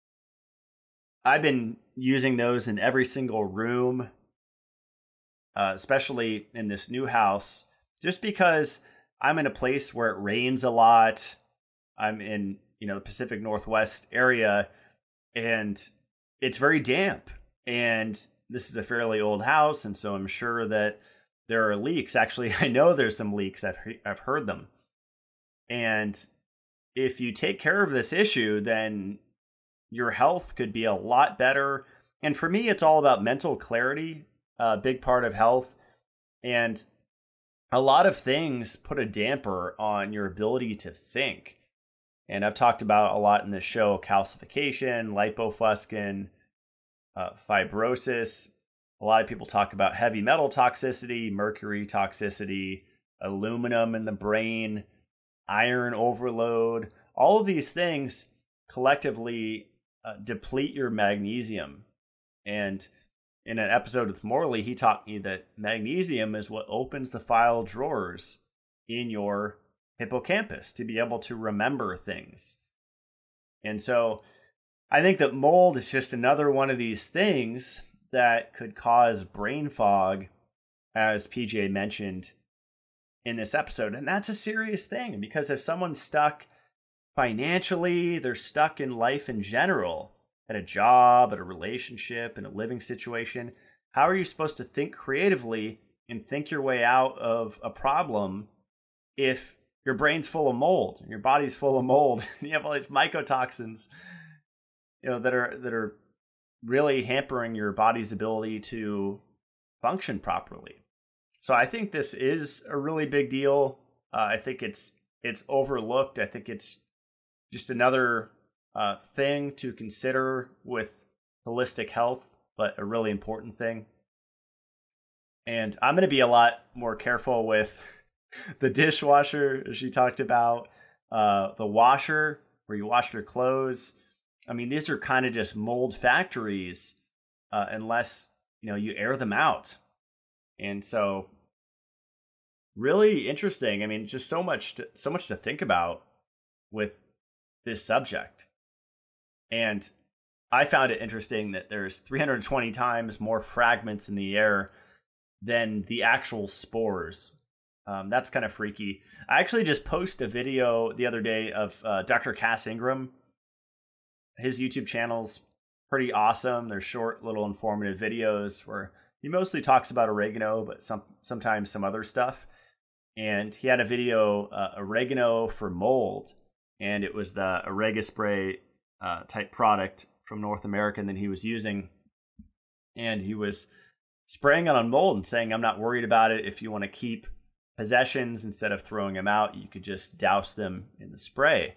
I've been using those in every single room, especially in this new house, just because I'm in a place where it rains a lot. I'm in, the Pacific Northwest area, and it's very damp. And this is a fairly old house, and so I'm sure that there are leaks. Actually, I know there's some leaks. I've heard them. And if you take care of this issue, then your health could be a lot better. And for me, it's all about mental clarity, a big part of health. And a lot of things put a damper on your ability to think. And I've talked about a lot in this show: calcification, lipofuscin, fibrosis. A lot of people talk about heavy metal toxicity, mercury toxicity, aluminum in the brain, iron overload. All of these things collectively deplete your magnesium. And in an episode with Morley, he taught me that magnesium is what opens the file drawers in your hippocampus to be able to remember things. And so I think that mold is just another one of these things that could cause brain fog, as PJ mentioned in this episode. And that's a serious thing, because if someone's stuck financially, they're stuck in life in general, at a job, at a relationship, in a living situation, how are you supposed to think creatively and think your way out of a problem if your brain's full of mold and your body's full of mold and you have all these mycotoxins, that are really hampering your body's ability to function properly? So I think this is a really big deal. I think it's overlooked. I think it's just another thing to consider with holistic health, but a really important thing. And I'm going to be a lot more careful with the dishwasher, as she talked about, the washer where you wash your clothes. I mean, these are kind of just mold factories, unless you air them out. And so, really interesting. I mean, just so much to think about with this subject. And I found it interesting that there's 320 times more fragments in the air than the actual spores. That's kind of freaky. I actually just posted a video the other day of Dr. Cass Ingram. His YouTube channel's pretty awesome. They're short, little informative videos where he mostly talks about oregano, but sometimes some other stuff. And he had a video, oregano for mold, and it was the Oregaspray type product from North America that he was using. And he was spraying it on mold and saying, I'm not worried about it. If you want to keep possessions instead of throwing them out, you could just douse them in the spray.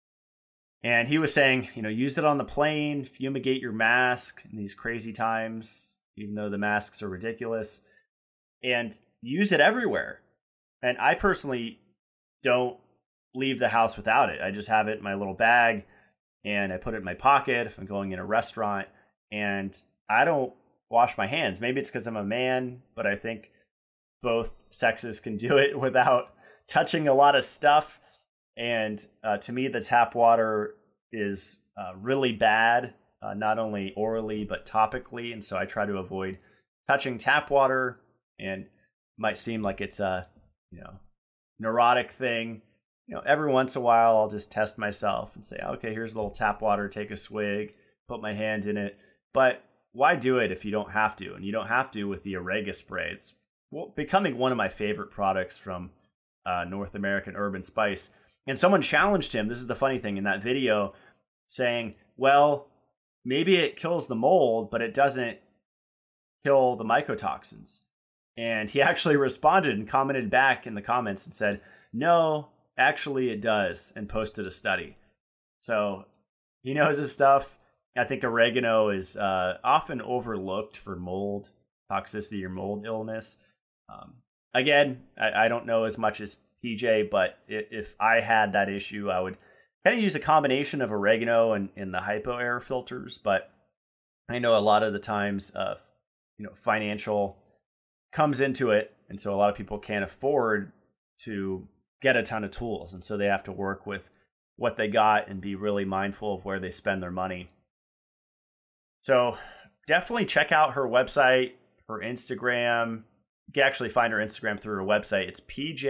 And he was saying, use it on the plane, fumigate your mask in these crazy times, even though the masks are ridiculous, and use it everywhere. And I personally don't leave the house without it. I just have it in my little bag, and I put it in my pocket if I'm going in a restaurant, and I don't wash my hands. Maybe it's because I'm a man, but I think both sexes can do it without touching a lot of stuff. And to me, the tap water is really bad, not only orally, but topically. And so I try to avoid touching tap water. And it might seem like it's a, neurotic thing. Every once in a while, I'll just test myself and say, okay, here's a little tap water, take a swig, put my hand in it. But why do it if you don't have to? And you don't have to with the Oregaspray. It's becoming one of my favorite products from North American Urban Spice. And someone challenged him, this is the funny thing in that video, saying, well, maybe it kills the mold, but it doesn't kill the mycotoxins. And he actually responded and commented back in the comments and said, no, actually it does, and posted a study. So he knows his stuff. I think oregano is often overlooked for mold toxicity or mold illness. Again, I don't know as much as PJ, but if I had that issue, I would kind of use a combination of oregano and the hypo air filters. But I know a lot of the times, financial comes into it, and so a lot of people can't afford to get a ton of tools, and so they have to work with what they got and be really mindful of where they spend their money. So definitely check out her website, her Instagram. You can actually find her Instagram through her website. It's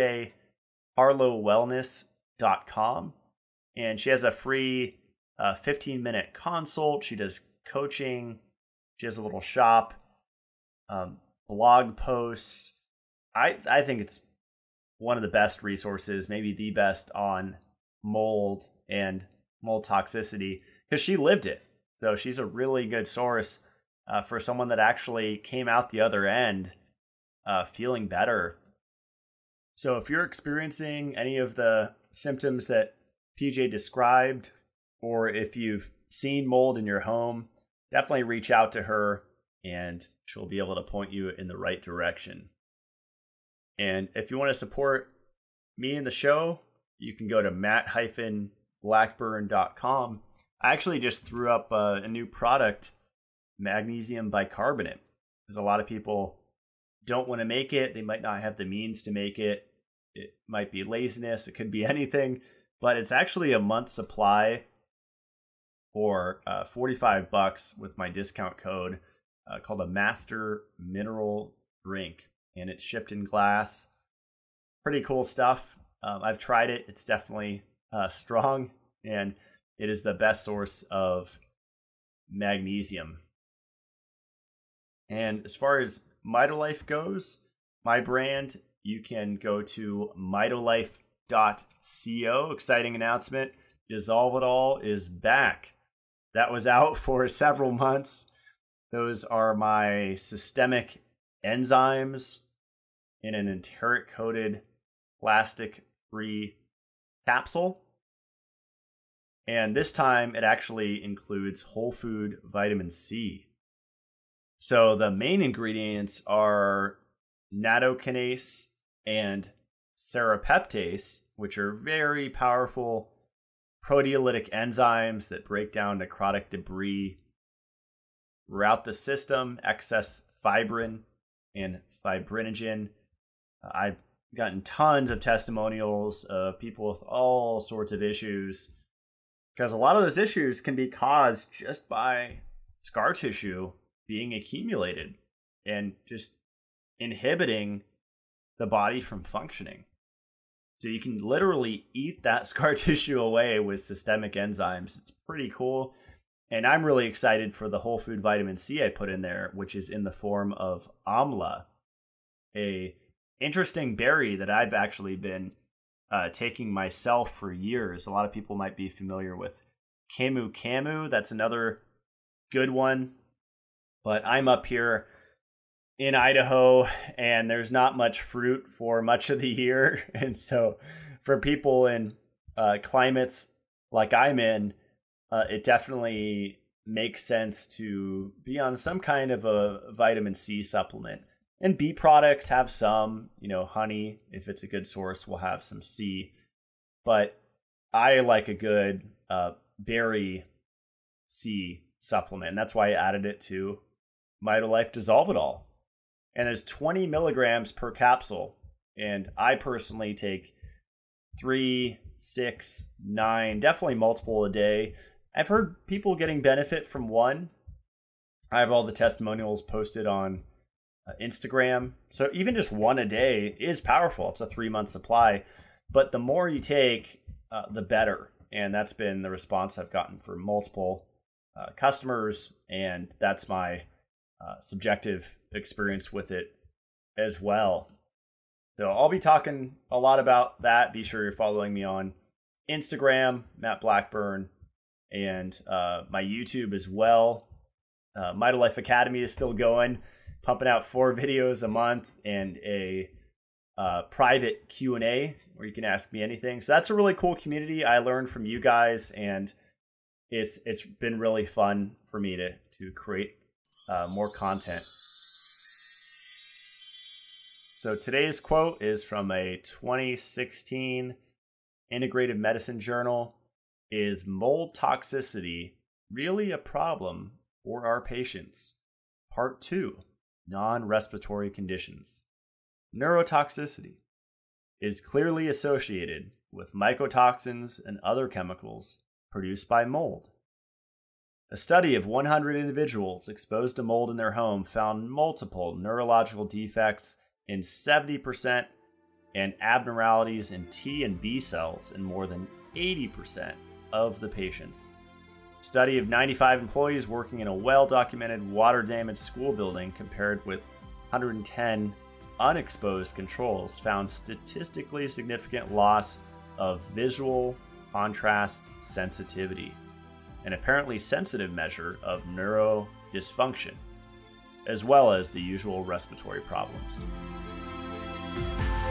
pjharlowwellness.com. And she has a free 15-minute consult. She does coaching. She has a little shop, blog posts. I think it's one of the best resources, maybe the best on mold and mold toxicity, because she lived it. So she's a really good source for someone that actually came out the other end feeling better. So if you're experiencing any of the symptoms that PJ described, or if you've seen mold in your home, definitely reach out to her and she'll be able to point you in the right direction. And if you want to support me and the show, you can go to matt-blackburn.com. I actually just threw up a new product, magnesium bicarbonate. because a lot of people don't want to make it. They might not have the means to make it. It might be laziness. It could be anything, but it's actually a month's supply for $45 with my discount code called a Master Mineral Drink, and it's shipped in glass. Pretty cool stuff. I've tried it. It's definitely strong, and it is the best source of magnesium. And as far as Mitolife goes, my brand, you can go to mitolife.co. Exciting announcement. Dissolve It All is back. That was out for several months. Those are my systemic enzymes in an enteric-coated plastic-free capsule. And this time it actually includes whole food vitamin C. So the main ingredients are nattokinase and serrapeptase, which are very powerful proteolytic enzymes that break down necrotic debris throughout the system, excess fibrin and fibrinogen. I've gotten tons of testimonials of people with all sorts of issues, because a lot of those issues can be caused just by scar tissue being accumulated and just inhibiting the body from functioning. So you can literally eat that scar tissue away with systemic enzymes. It's pretty cool. And I'm really excited for the whole food vitamin C I put in there, which is in the form of amla, a interesting berry that I've actually been taking myself for years. A lot of people might be familiar with camu camu. That's another good one. But I'm up here in Idaho, and there's not much fruit for much of the year. And so for people in climates like I'm in, it definitely makes sense to be on some kind of a vitamin C supplement. And bee products have some, honey, if it's a good source, will have some C. But I like a good berry C supplement. And that's why I added it to Mitolife Dissolve It All. And there's 20 milligrams per capsule. And I personally take 3, 6, 9, definitely multiple a day. I've heard people getting benefit from one. I have all the testimonials posted on Instagram. So even just one a day is powerful. It's a 3-month supply. But the more you take, the better. And that's been the response I've gotten for multiple customers. And that's my subjective experience with it as well. So I'll be talking a lot about that. Be sure you're following me on Instagram, Matt Blackburn, and my YouTube as well. Mitolife Academy is still going, pumping out 4 videos a month and a private Q&A where you can ask me anything. So that's a really cool community. I learned from you guys, and it's been really fun for me to create more content. So today's quote is from a 2016 Integrative Medicine Journal. Is mold toxicity really a problem for our patients? Part 2, non-respiratory conditions. Neurotoxicity is clearly associated with mycotoxins and other chemicals produced by mold. A study of 100 individuals exposed to mold in their home found multiple neurological defects in 70% and abnormalities in T and B cells in more than 80% of the patients. A study of 95 employees working in a well-documented water-damaged school building compared with 110 unexposed controls found statistically significant loss of visual contrast sensitivity, an apparently sensitive measure of neurodysfunction, as well as the usual respiratory problems.